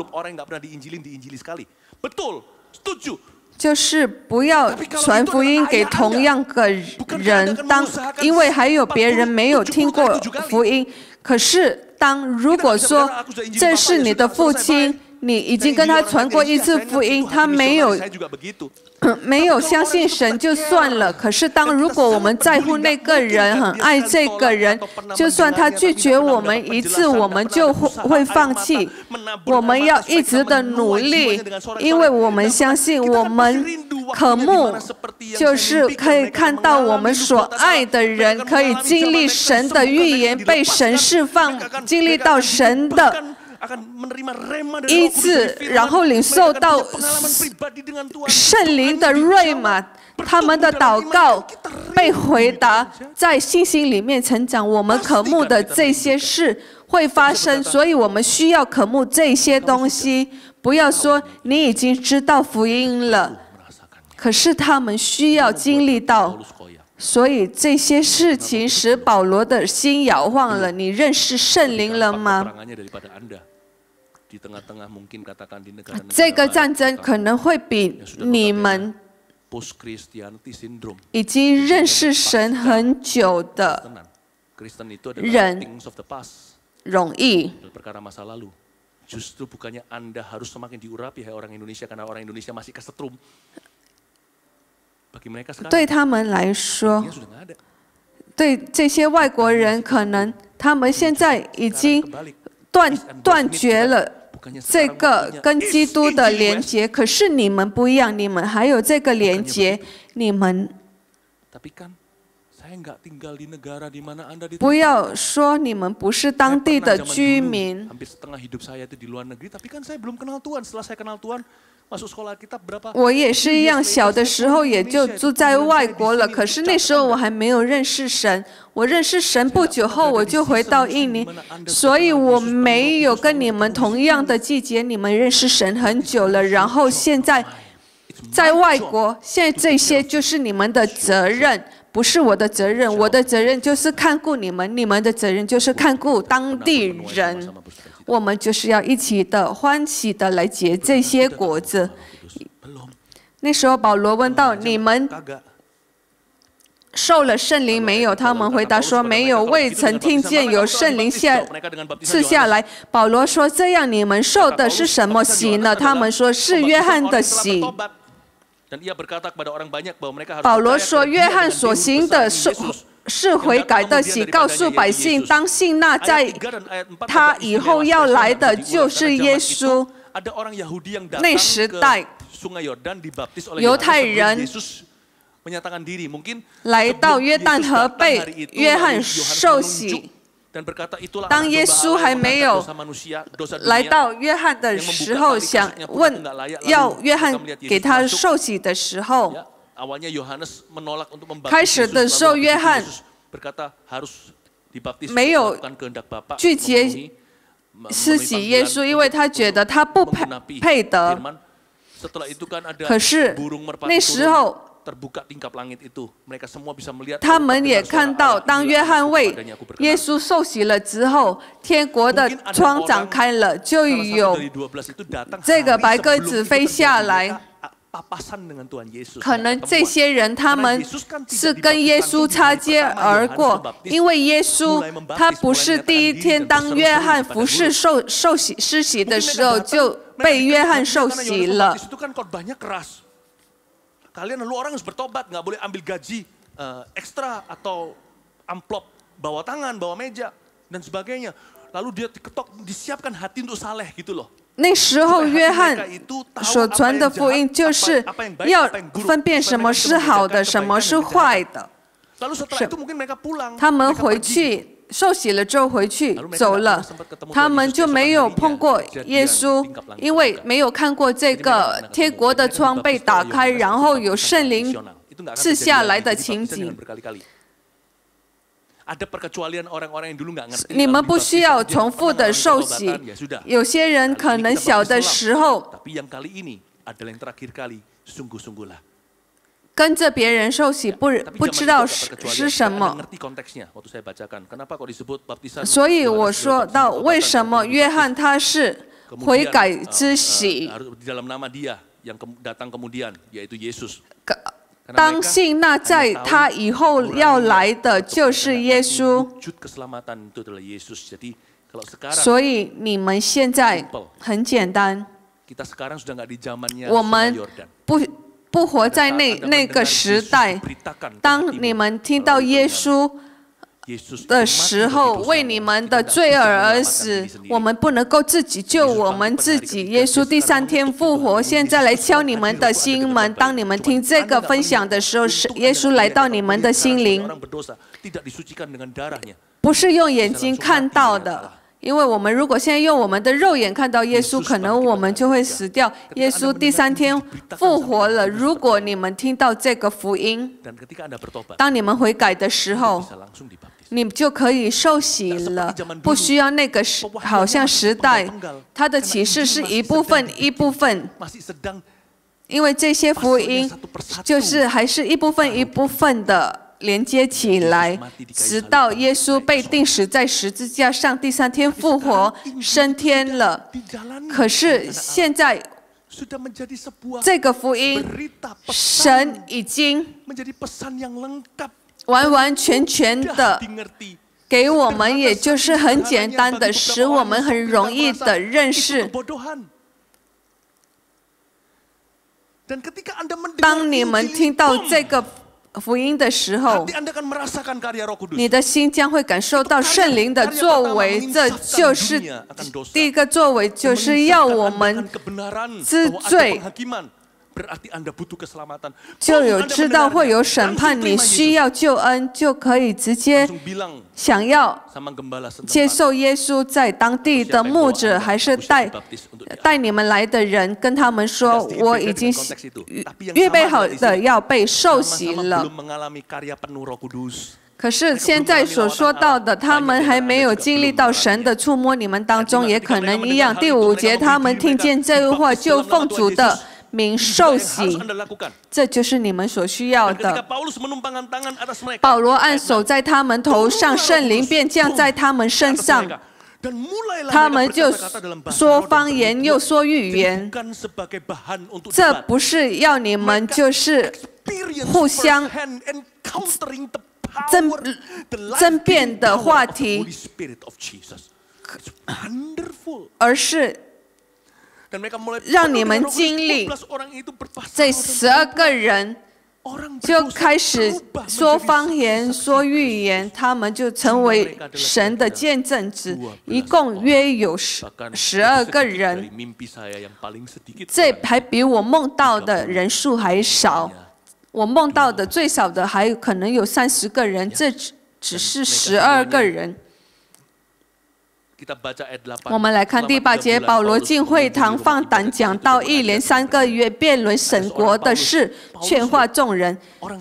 就是不要传福音给同样的人，当因为还有别人没有听过福音。可是当如果说这是你的父亲， 你已经跟他传过一次福音，他没有没有相信神就算了。可是当如果我们在乎那个人，很爱这个人，就算他拒绝我们一次，我们就会放弃。我们要一直的努力，因为我们相信，我们渴慕就是可以看到我们所爱的人可以经历神的预言，被神释放，经历到神的医治，然后领受到圣灵的瑞玛，他们的祷告被回答，在信心里面成长。我们渴慕的这些事会发生，所以我们需要渴慕这些东西。不要说你已经知道福音了，可是他们需要经历到。所以这些事情使保罗的心摇晃了。你认识圣灵了吗？这个战争可能会比你们已经认识神很久的人容易。 Justru bukannya Anda harus semakin diurapi, hai orang Indonesia, karena orang Indonesia masih kesetrum. Bagi mereka sekarang, 对他们来说，对这些外国人，可能他们现在已经断断绝了这个跟基督的连结。可是你们不一样，你们还有这个连结，你们。不要说你们不是当地的居民。我也是一样，小的时候也就住在外国了。可是那时候我还没有认识神，我认识神不久后我就回到印尼，所以我没有跟你们同样的季节。你们认识神很久了，然后现在在外国，现在这些就是你们的责任。不是我的责任，我的责任就是看顾你们，你们的责任就是看顾当地人。我们就是要一起的欢喜的来结这些果子。那时候保罗问到：你们受了圣灵没有？他们回答说没有，未曾听见有圣灵下赐下来。保罗说：这样你们受的是什么洗呢？他们说是约翰的洗。保罗说：约翰所行的是是悔改的洗，告诉百姓当信那在他以后要来的就是耶稣。那时代犹太人来到约旦河被约翰受洗。当耶稣还没有来到约翰的时候，想问要约翰给他受洗的时候，开始的时候约翰没有拒绝施洗耶稣，因为他觉得他不配配得。可是那时候他们也看到，当约翰为耶稣受洗了之后，天国的窗展开了，就有这个白鸽子飞下来。可能这些人他们是跟耶稣擦肩而过，因为耶稣他不是第一天当约翰服侍受受洗施洗的时候就被约翰受洗了。 Kalian lalu orang harus bertobat, nggak boleh ambil gaji uh, ekstra atau amplop bawa tangan, bawa meja dan sebagainya. Lalu dia diketok, disiapkan hati untuk saleh gitu loh. 那时候约翰所传的福音就是要分辨什么是好的，什么是坏的。他们回去受洗了之后回去走了，他们就没有碰过耶稣，因为没有看过这个天国的窗被打开，然后有圣灵赐下来的情景。你们不需要重复的受洗，有些人可能小的时候跟着别人受洗，不不知道是是什么，所以我说到为什么约翰他是悔改之洗。当信那在他以后要来的就是耶稣。所以你们现在很简单。 我们不不活在那那个时代。当你们听到耶稣的时候，为你们的罪恶而死，我们不能够自己救我们自己。耶稣第三天复活，现在来敲你们的心门。当你们听这个分享的时候，是耶稣来到你们的心灵，不是用眼睛看到的。因为我们如果现在用我们的肉眼看到耶稣，可能我们就会死掉。耶稣第三天复活了。如果你们听到这个福音，当你们悔改的时候，你就可以受洗了，不需要那个时好像时代，它的启示是一部分一部分，因为这些福音就是还是一部分一部分的连接起来，直到耶稣被钉死在十字架上，第三天复活升天了。可是现在这个福音，神已经完完全全的给我们，也就是很简单的，使我们很容易的认识。当你们听到这个福音的时候，你的心将会感受到圣灵的作为。这就是第一个作为，就是要我们知罪，就有知道会有审判，你需要救恩，就可以直接想要接受耶稣。在当地的牧者还是带带你们来的人，跟他们说，我已经预备好的要被受洗了。可是现在所说到的，他们还没有经历到神的触摸，你们当中也可能一样。第五节，他们听见这话，就奉主的名受洗，这就是你们所需要的。保罗按手在他们头上，圣灵便降在他们身上，他们就说方言，又说预言。这不是要你们就是互相争争辩的话题，而是让你们经历，这十二个人就开始说方言、说预言，他们就成为神的见证者。一共约有十十二个人，这还比我梦到的人数还少。我梦到的最少的还可能有三十个人，这只只是十二个人。我们来看第八节，保罗进会堂放胆讲道，一连三个月辩论神国的事，劝化众人。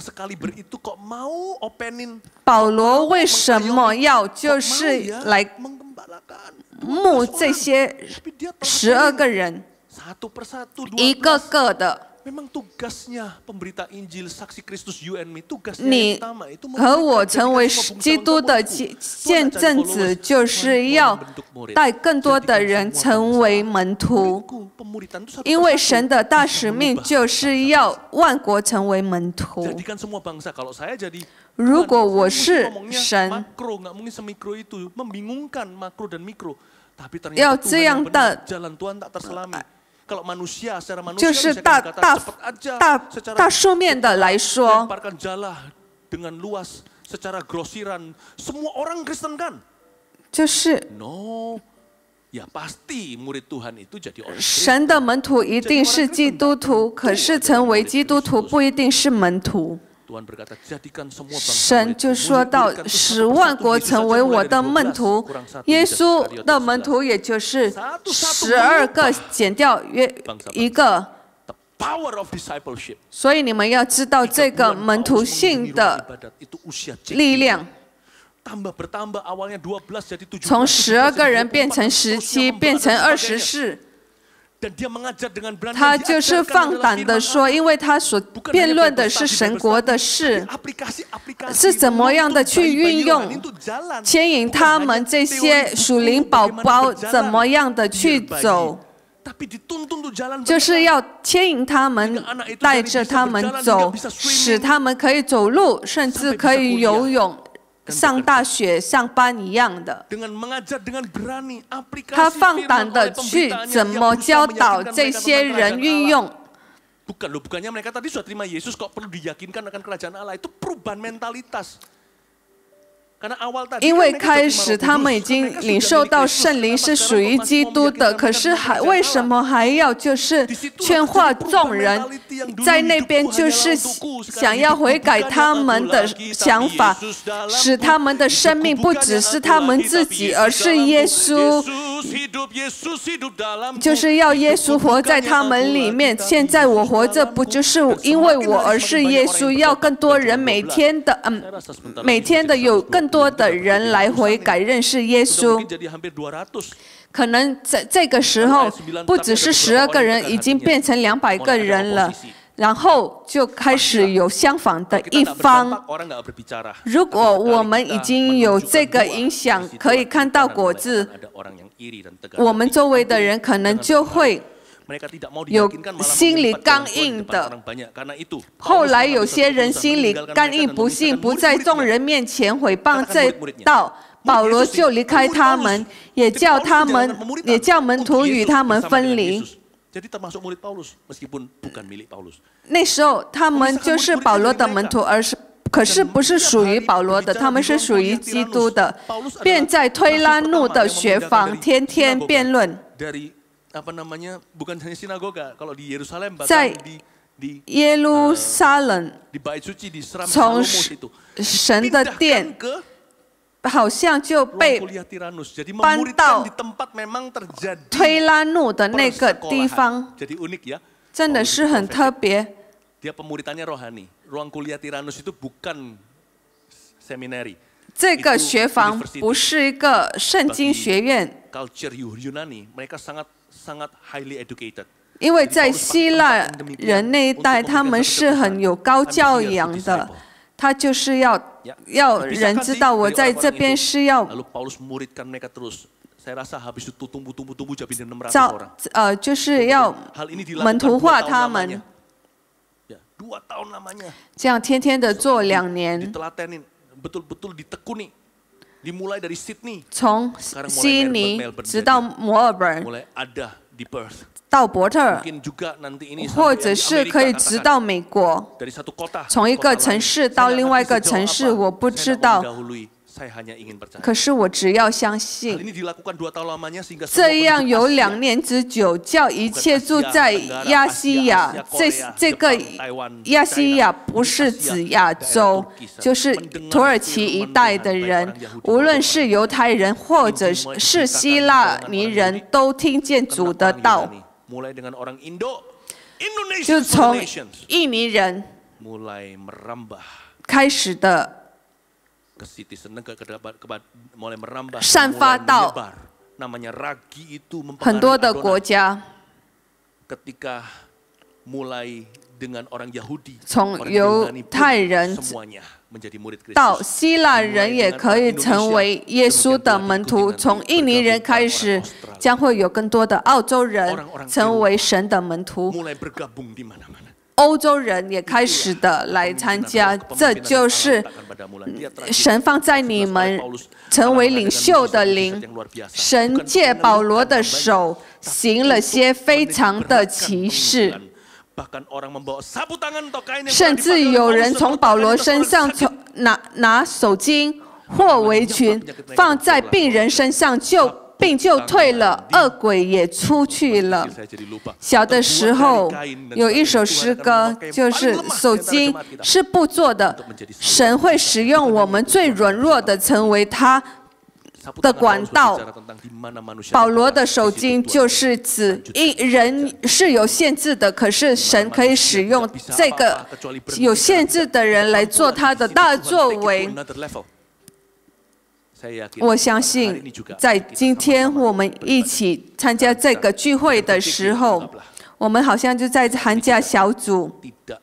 保罗为什么要就是来牧这些十二个人，一个个的？你和我成为基督的见证者，就是要带更多的人成为门徒，因为神的大使命就是要万国成为门徒。如果我是神，要这样的就是大大大大数面的来说，就是神的门徒一定是基督徒，可是成为基督徒不一定是门徒。神就说到，使万国成为我的门徒。耶稣的门徒也就是十二个，减掉约一个。所以你们要知道这个门徒性的力量。从十二个人变成十七，变成二十四。他就是放胆的说，因为他所辩论的是神国的事，是怎么样的去运用，牵引他们这些属灵宝宝怎么样的去走，就是要牵引他们，带着他们走，使他们可以走路，甚至可以游泳， 上大学、上班一样的。他放胆的去怎么教导这些人运用。 Bukan loh, bukannya mereka tadi sudah terima Yesus kok perlu diyakinkan akan kerajaan Allah. Itu perubahan mentalitas. 因为开始他们已经领受到圣灵是属于基督的，可是还为什么还要就是劝化众人，在那边就是想要悔改他们的想法，使他们的生命不只是他们自己，而是耶稣，就是要耶稣活在他们里面。现在我活着不就是因为我，而是耶稣，要更多人每天的嗯，每天的有更。 多的人来悔改认识耶稣，可能在这个时候不只是十二个人，已经变成两百个人了。然后就开始有相反的一方。如果我们已经有这个影响，可以看到果子，我们周围的人可能就会。 有心里刚硬的，后来有些人心里刚硬，不信，不在众人面前毁谤这道，保罗就离开他们，也叫他们，也叫门徒与他们分离。那时候他们就是保罗的门徒，而是可是不是属于保罗的，他们是属于基督的，便在推拉怒的学房天天辩论。 apa namanya bukan hanya sinagoga kalau di Yerusalem 在耶路撒冷，从神的殿，好像就被搬到推拉怒的那个地方，真的是很特别。 Dia pemuritannya rohani. Ruang kuliah Tiranus itu bukan seminari. 这个学房不是一个圣经学院。 Culture Yunani, mereka sangat sangat highly educated. 因为在希腊人那一代，他们是很有高教养的，他就是要要人知道我在这边是要造呃，就是要门徒化他们，这样天天的做两年。 从悉尼直到墨尔本，到伯特，或者是可以直到美国，从一个城市到另外一个城市，我不知道。 可是我只要相信，这样有两年之久，叫一切住在亚细亚，这这个亚细亚不是指亚洲，就是土耳其一带的人，无论是犹太人或者是希腊尼人，都听见主的道。就从印尼人开始的。 散发到很多的国家，从犹太人到希腊人也可以成为耶稣的门徒。从印尼人开始，将会有更多的澳洲人成为神的门徒。 欧洲人也开始的来参加，这就是神放在你们成为领袖的灵。神借保罗的手行了些非常的奇事，甚至有人从保罗身上从拿拿手巾或围裙放在病人身上就。 病就退了，恶鬼也出去了。小的时候有一首诗歌，就是手巾是布做的，神会使用我们最软弱的，成为他的管道。保罗的手巾就是指一人是有限制的，可是神可以使用这个有限制的人来做他的大作为。 我相信，在今天我们一起参加这个聚会的时候，我们好像就在寒假小组。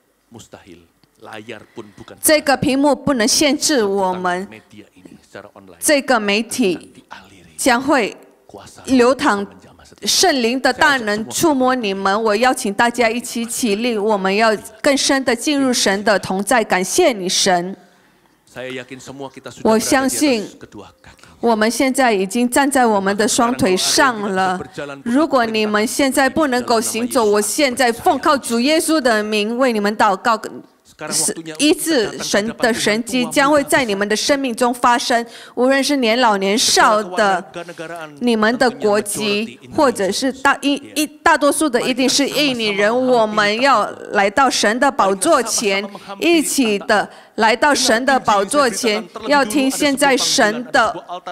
这个屏幕不能限制我们，这个媒体将会流淌圣灵的大能触摸你们。我邀请大家一起起立，我们要更深的进入神的同在，感谢你，神。 我相信我们现在已经站在我们的双腿上了。如果你们现在不能够行走，我现在奉靠主耶稣的名为你们祷告。是医治神的神迹将会在你们的生命中发生，无论是年老年少的，你们的国籍，或者是大一一大多数的一定是印尼人。我们要来到神的宝座前，一起的来到神的宝座前，要听现在神的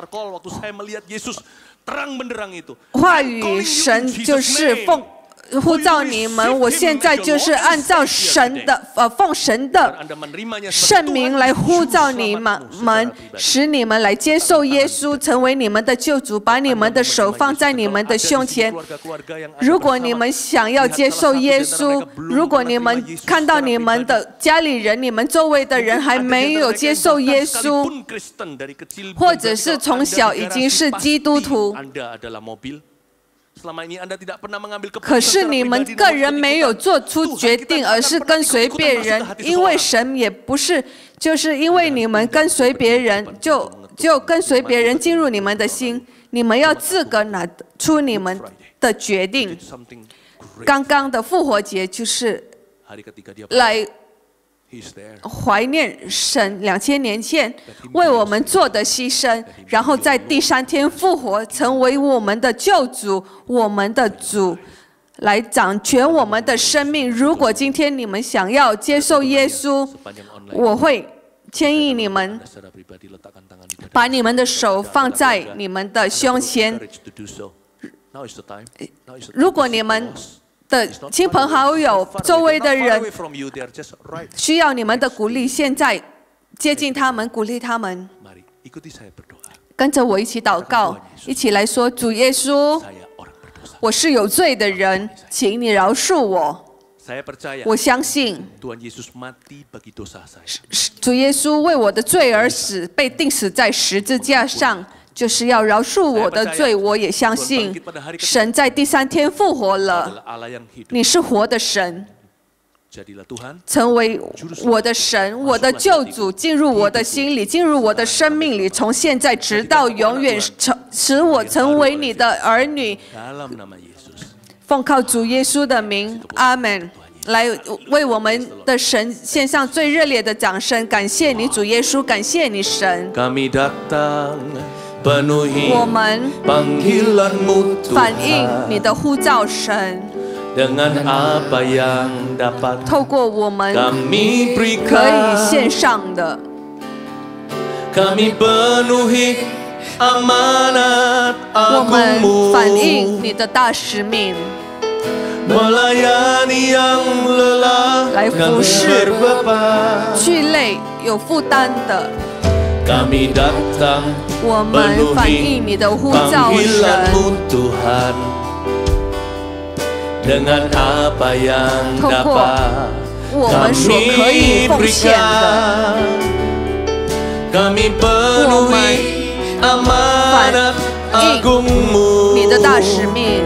话语。神就是奉。呼召你们，我现在就是按照神的呃奉神的圣名来呼召你们，使你们来接受耶稣，成为你们的救主，把你们的手放在你们的胸前。如果你们想要接受耶稣，如果你们看到你们的家里人、你们周围的人还没有接受耶稣，或者是从小已经是基督徒。可是你们个人没有做出决定，而是跟随别人，因为神也不是，就是因为你们跟随别人，就就跟随别人进入你们的心，你们要自个拿出你们的决定。刚刚的复活节就是来怀念神两千年前为我们做的牺牲，然后在第三天复活，成为我们的救主，我们的主，来掌权我们的生命。如果今天你们想要接受耶稣，我会建议你们把你们的手放在你们的胸前。如果你们的亲朋好友、周围的人需要你们的鼓励，现在接近他们，鼓励他们。跟着我一起祷告，一起来说：主耶稣，我是有罪的人，请你饶恕我。我相信主耶稣为我的罪而死，被钉死在十字架上，就是要饶恕我的罪。我也相信神在第三天复活了，你是活的神，成为我的神，我的救主，进入我的心里，进入我的生命里，从现在直到永远，使我成为你的儿女。奉靠主耶稣的名，阿们。来为我们的神献上最热烈的掌声，感谢你主耶稣，感谢你神。我们反映你的呼召，神。透过我们可以献上的，我们反映你的大使命，来服侍惧累有负担的。我们反映你的呼召，神。透过我们所可以奉献的，我们反映你的大使命，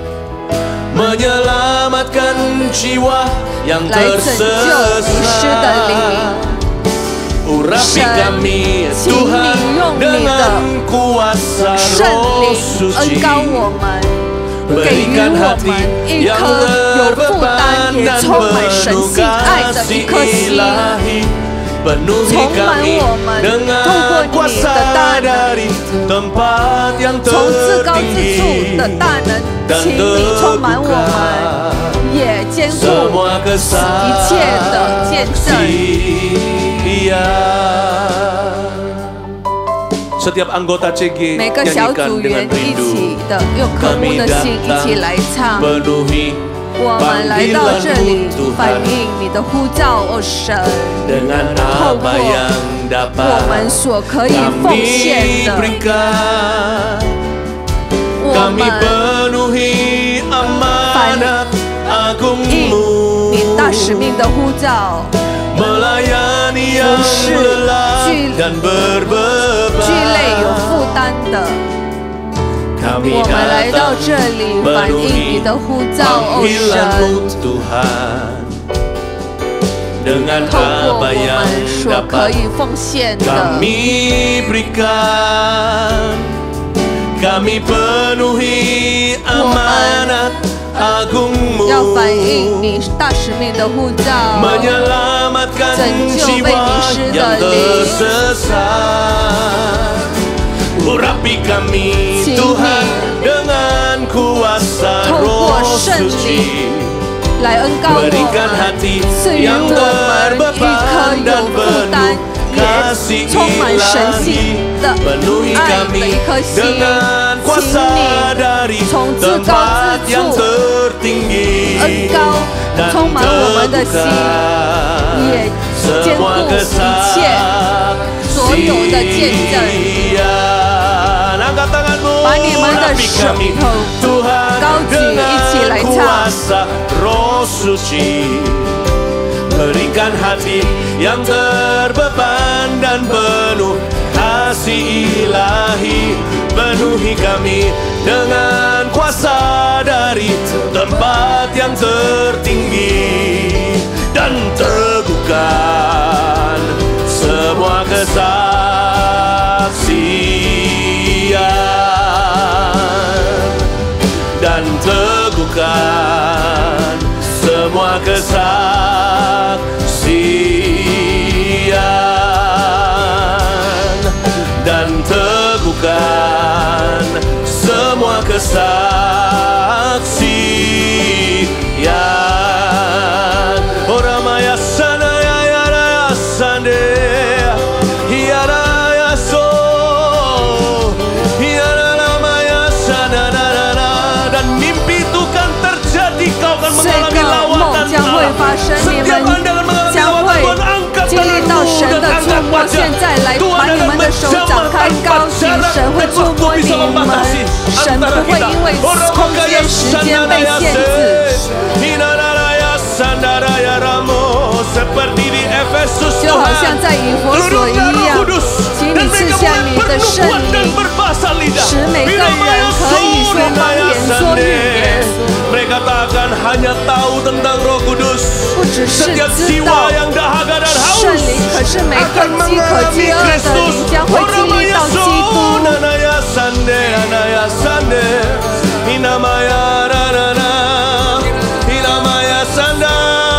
来拯救迷失的灵。神，请你用你的圣灵恩膏我们，给予我们一颗有负担也充满神性爱的一颗心，充满我们，透过你的大能，从至高之处的大能，请你充满我们，也兼顾一切的见证。每个小组员一起的用渴慕的心一起来唱。我们来到这里，反映你的呼召，哦神。透过我们所可以奉献的，我们反映你大使命的呼召。服侍惧惧累有负担的，我们来到这里反映你的呼召，哦神。 dengan 透过 apa 我 yang 们所可 dapat 以奉献的， kami berikan. Kami penuhi amanat agungmu 要反映你大使命的呼召， menyelamatkan 拯救被 jiwa 迷失 yang 的灵。 tersesat. Urapi kami 请 Tuhan 你 dengan kuasa 透过 Roh 圣 Suci. 灵来恩膏我 Berikan 们， hati 赐予 yang 我们一颗 berbeban 有 dan 负担 penuh 也 kasih 充满神性 ilahi. 的 Penuhi 爱的 kami 一颗心， dengan 请 kuasa 你 dari 从至高 tempat 之 yang 处 tertinggi 恩膏 dan 充满我们的心， teguhkan 也坚固 semua 一切所有的见证。 kesaksian. Angkat tanganmu, 把你们的 rapi 手 kami 头 Tuhan 高举，一起来 dengan 唱。 kuasa Roh Suci. Berikan hati yang terbeban dan penuh kasih ilahi. Penuhi kami dengan kuasa dari tempat yang tertinggi dan teguhkan semua kesaksian dan teguhkan semua kesaksian dan teguhkan semua kesaksian. Oramaya sana ya ya ya sande ya ya so ya lamaya sana na na na. Dan mimpi itu kan terjadi, kau akan 这 mengalami 个 lawatan 梦将会 Allah. 发生，你 Setiap 们 anda akan mengalami 将 lawatan 会 Tuhan. Angkat 经历到 tanganmu 神 dan 的触 angkat 摸。 wajah. 现在来 Tuhan 把你 akan 们的手展 menjamah 开， tanpa 高举， jarak 神会 dan 触 waktu 摸你 bisa 们， membatasi 神 antara 不会 kita. 因为 Orang 空 kaya 间、时间被 sandaraya 限制。 se, hinaraya sandaraya ramo. Seperti di Efesus 就好像 Tuhan 在以弗所 turunlah 一 Roh 样， Kudus 请你 dan 赐 mereka 下 mulai 你的圣 bernubuat dan 灵， berbahasa lidah. 使每个人可以说方言、说语言， Mereka tak akan hanya tahu tentang Roh Kudus. 不只是 Setiap 知 jiwa 道 yang dahaga dan 圣 haus 灵，可是每个 akan 饥渴、饥 mengalami 饿的 Kristus. 灵将会经历到基督。 Nanaya sande, anaya sande, hinamaya ranana, hinamaya sanda,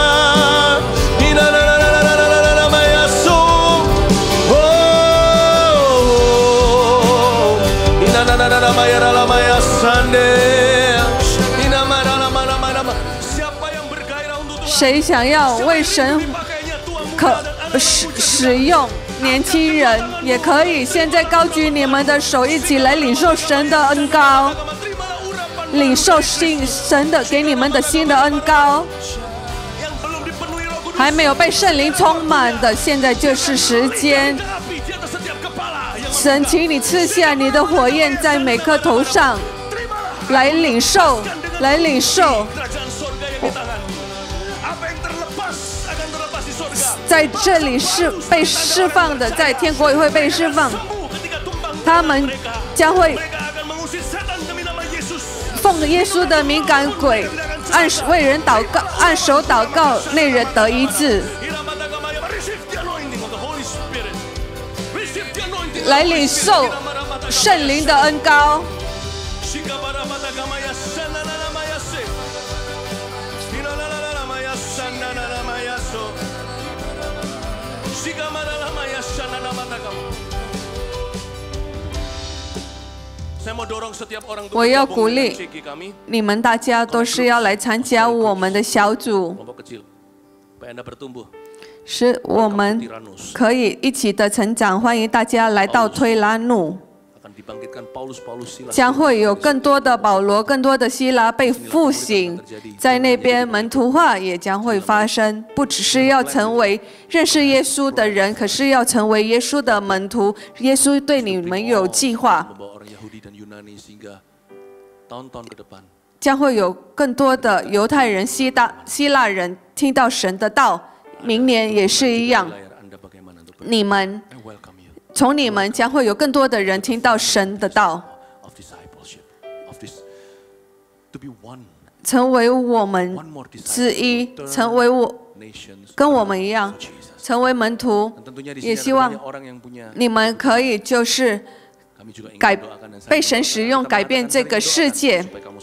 hinananananananamaya so, oh, hinananananamaya ralamaya sande, hinamanamanamanaman. Siapa yang bergairah untuk Tuhan? 谁想要为神 Pakainya Tuhan 可使使用？年轻人也可以，现在高举你们的手，一起来领受神的恩膏， terimalah urapan 领受新神的给你们的新的恩膏。 yang belum dipenuhi Roh Kudus. 还没有被圣灵充满的，现在就是时间。 Api di atas setiap kepala yang 神，请你赐下你的火焰在每颗头上， terimalah 来领受，来领受。 kerajaan sorga yang di tangan. Apa yang terlepas akan terlepas di sorga. 在这里是被释放的，在天国也会被释放。 Sembuh ketika tumbang 他们将会 mereka akan mengusir setan demi nama Yesus. 奉耶稣的敏感鬼，按为人祷告，按手祷告，那人得医治。 Iramatagama, receive the anointing of the Holy Spirit. Receive the anointing. 来领受圣灵的恩膏。 Shikabaramatagama ya sananama ya se. Hinalalama ya sananama ya so. Shikamaralama ya sananamatagama. Saya mau dorong setiap orang untuk 我要 bergabung 鼓 dengan 励 C G kami 你们大家都是要来参加我们的小组， kelompok kecil supaya Anda bertumbuh. 使我们可以一起的成长。欢迎大家来到推拉努， Akan dibangkitkan Paulus Paulus Silas. 将会有更多的保罗、更多的希拉被复醒，在那边门徒化也将会发生。不只是要成为认识耶稣的人，可是要成为耶稣的门徒。耶稣对你们有计划， Membawa orang Yahudi dan Yunani sehingga tahun-tahun ke depan 将会有更多的犹太人、希腊希腊人听到神的道。明年也是一样， layar Anda bagaimana untuk 你们 I welcome you 从你们将会有更多的人听到神的道。 of discipleship of this to be one 成为我们之一，成为我跟我们一样，成为门徒。也希望你们可以就是改被神使用，改变这个世界。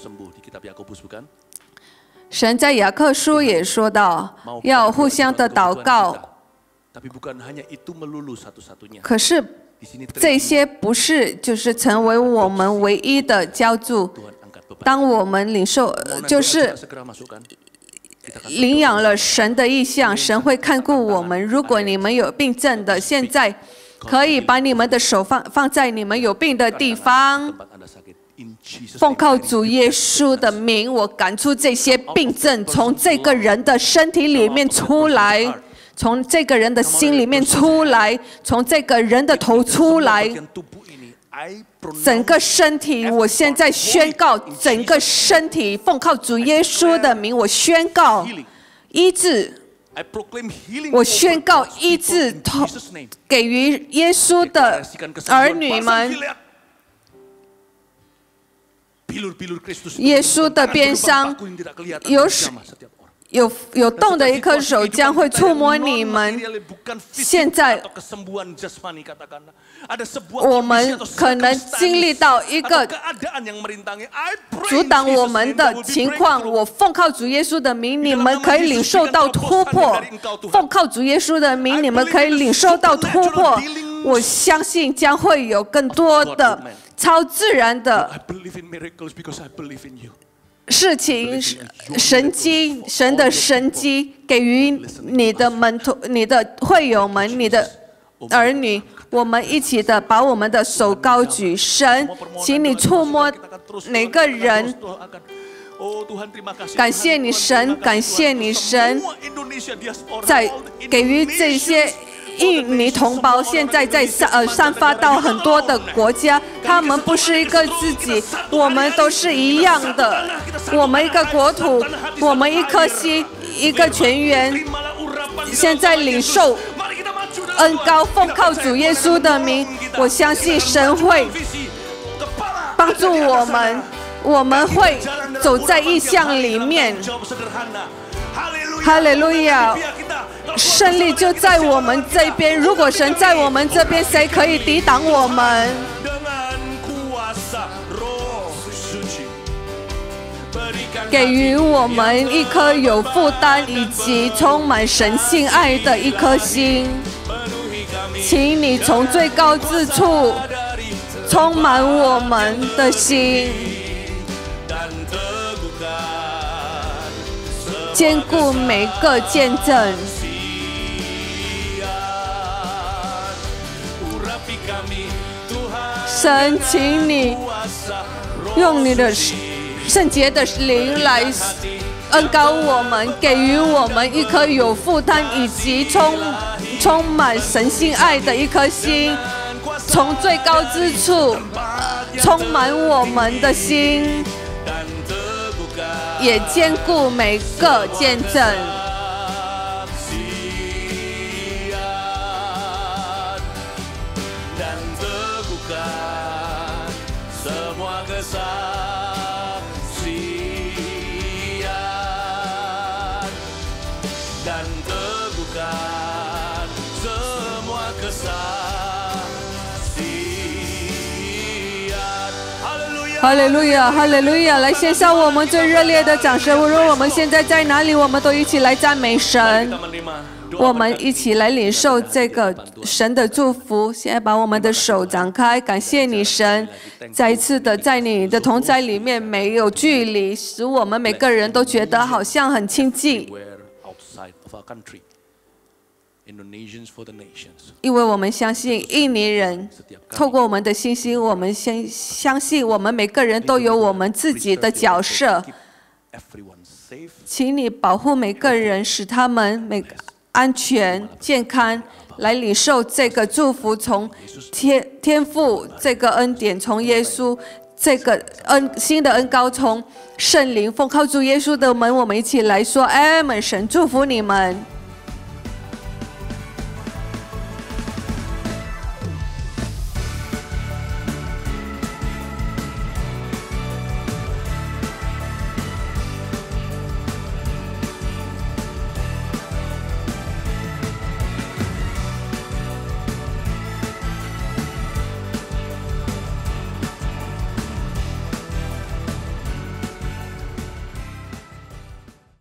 神在雅各书也说到，要互相的祷告。可是这些不是就是成为我们唯一的浇筑。当我们领受，就是领养了神的意象，神会看顾我们。如果你们有病症的，现在可以把你们的手放放在你们有病的地方。奉靠主耶稣的名，我赶出这些病症，从这个人的身体里面出来，从这个人的心里面出来，从这个人的头出来。整个身体，我现在宣告，整个身体奉靠主耶稣的名，我宣告医治。我宣告医治，给予耶稣的儿女们。耶稣的鞭伤有有有动的一颗手将会触摸你们。现在我们可能经历到一个阻挡我们的情况，我奉靠主耶稣的名，你们可以领受到突破。奉靠主耶稣的名，你们可以领受到突破。我相信将会有更多的超自然的事情，神迹，神的神迹给予你的门徒、你的会友们、你的儿女。我们一起的把我们的手高举，神，请你触摸每个人。感谢你神，感谢你神，在给予这些印尼同胞，现在在散呃散发到很多的国家，他们不是一个自己，我们都是一样的，我们一个国土，我们一颗心，一个泉源。现在领受恩膏，奉靠主耶稣的名，我相信神会帮助我们，我们会走在异象里面。哈利路亚！胜利就在我们这边。如果神在我们这边，谁可以抵挡我们？给予我们一颗有负担以及充满神性爱的一颗心。请你从最高之处充满我们的心，兼顾每个见证。神，请你用你的圣洁的灵来恩膏我们，给予我们一颗有负担以及充充满神性爱的一颗心，从最高之处充满我们的心，也兼顾每个见证。哈利路亚，哈利路亚！来献上我们最热烈的掌声。无论我们现在在哪里，我们都一起来赞美神。我们一起来领受这个神的祝福。现在把我们的手展开，感谢你神，再一次的在你的同在里面没有距离，使我们每个人都觉得好像很亲近。因为我们相信印尼人，透过我们的信息，我们先相信我们每个人都有我们自己的角色。请你保护每个人，使他们每个安全健康，来领受这个祝福，从天天父这个恩典，从耶稣这个恩新的恩膏，从圣灵，奉靠主耶稣的门，我们一起来说：阿们！神祝福你们。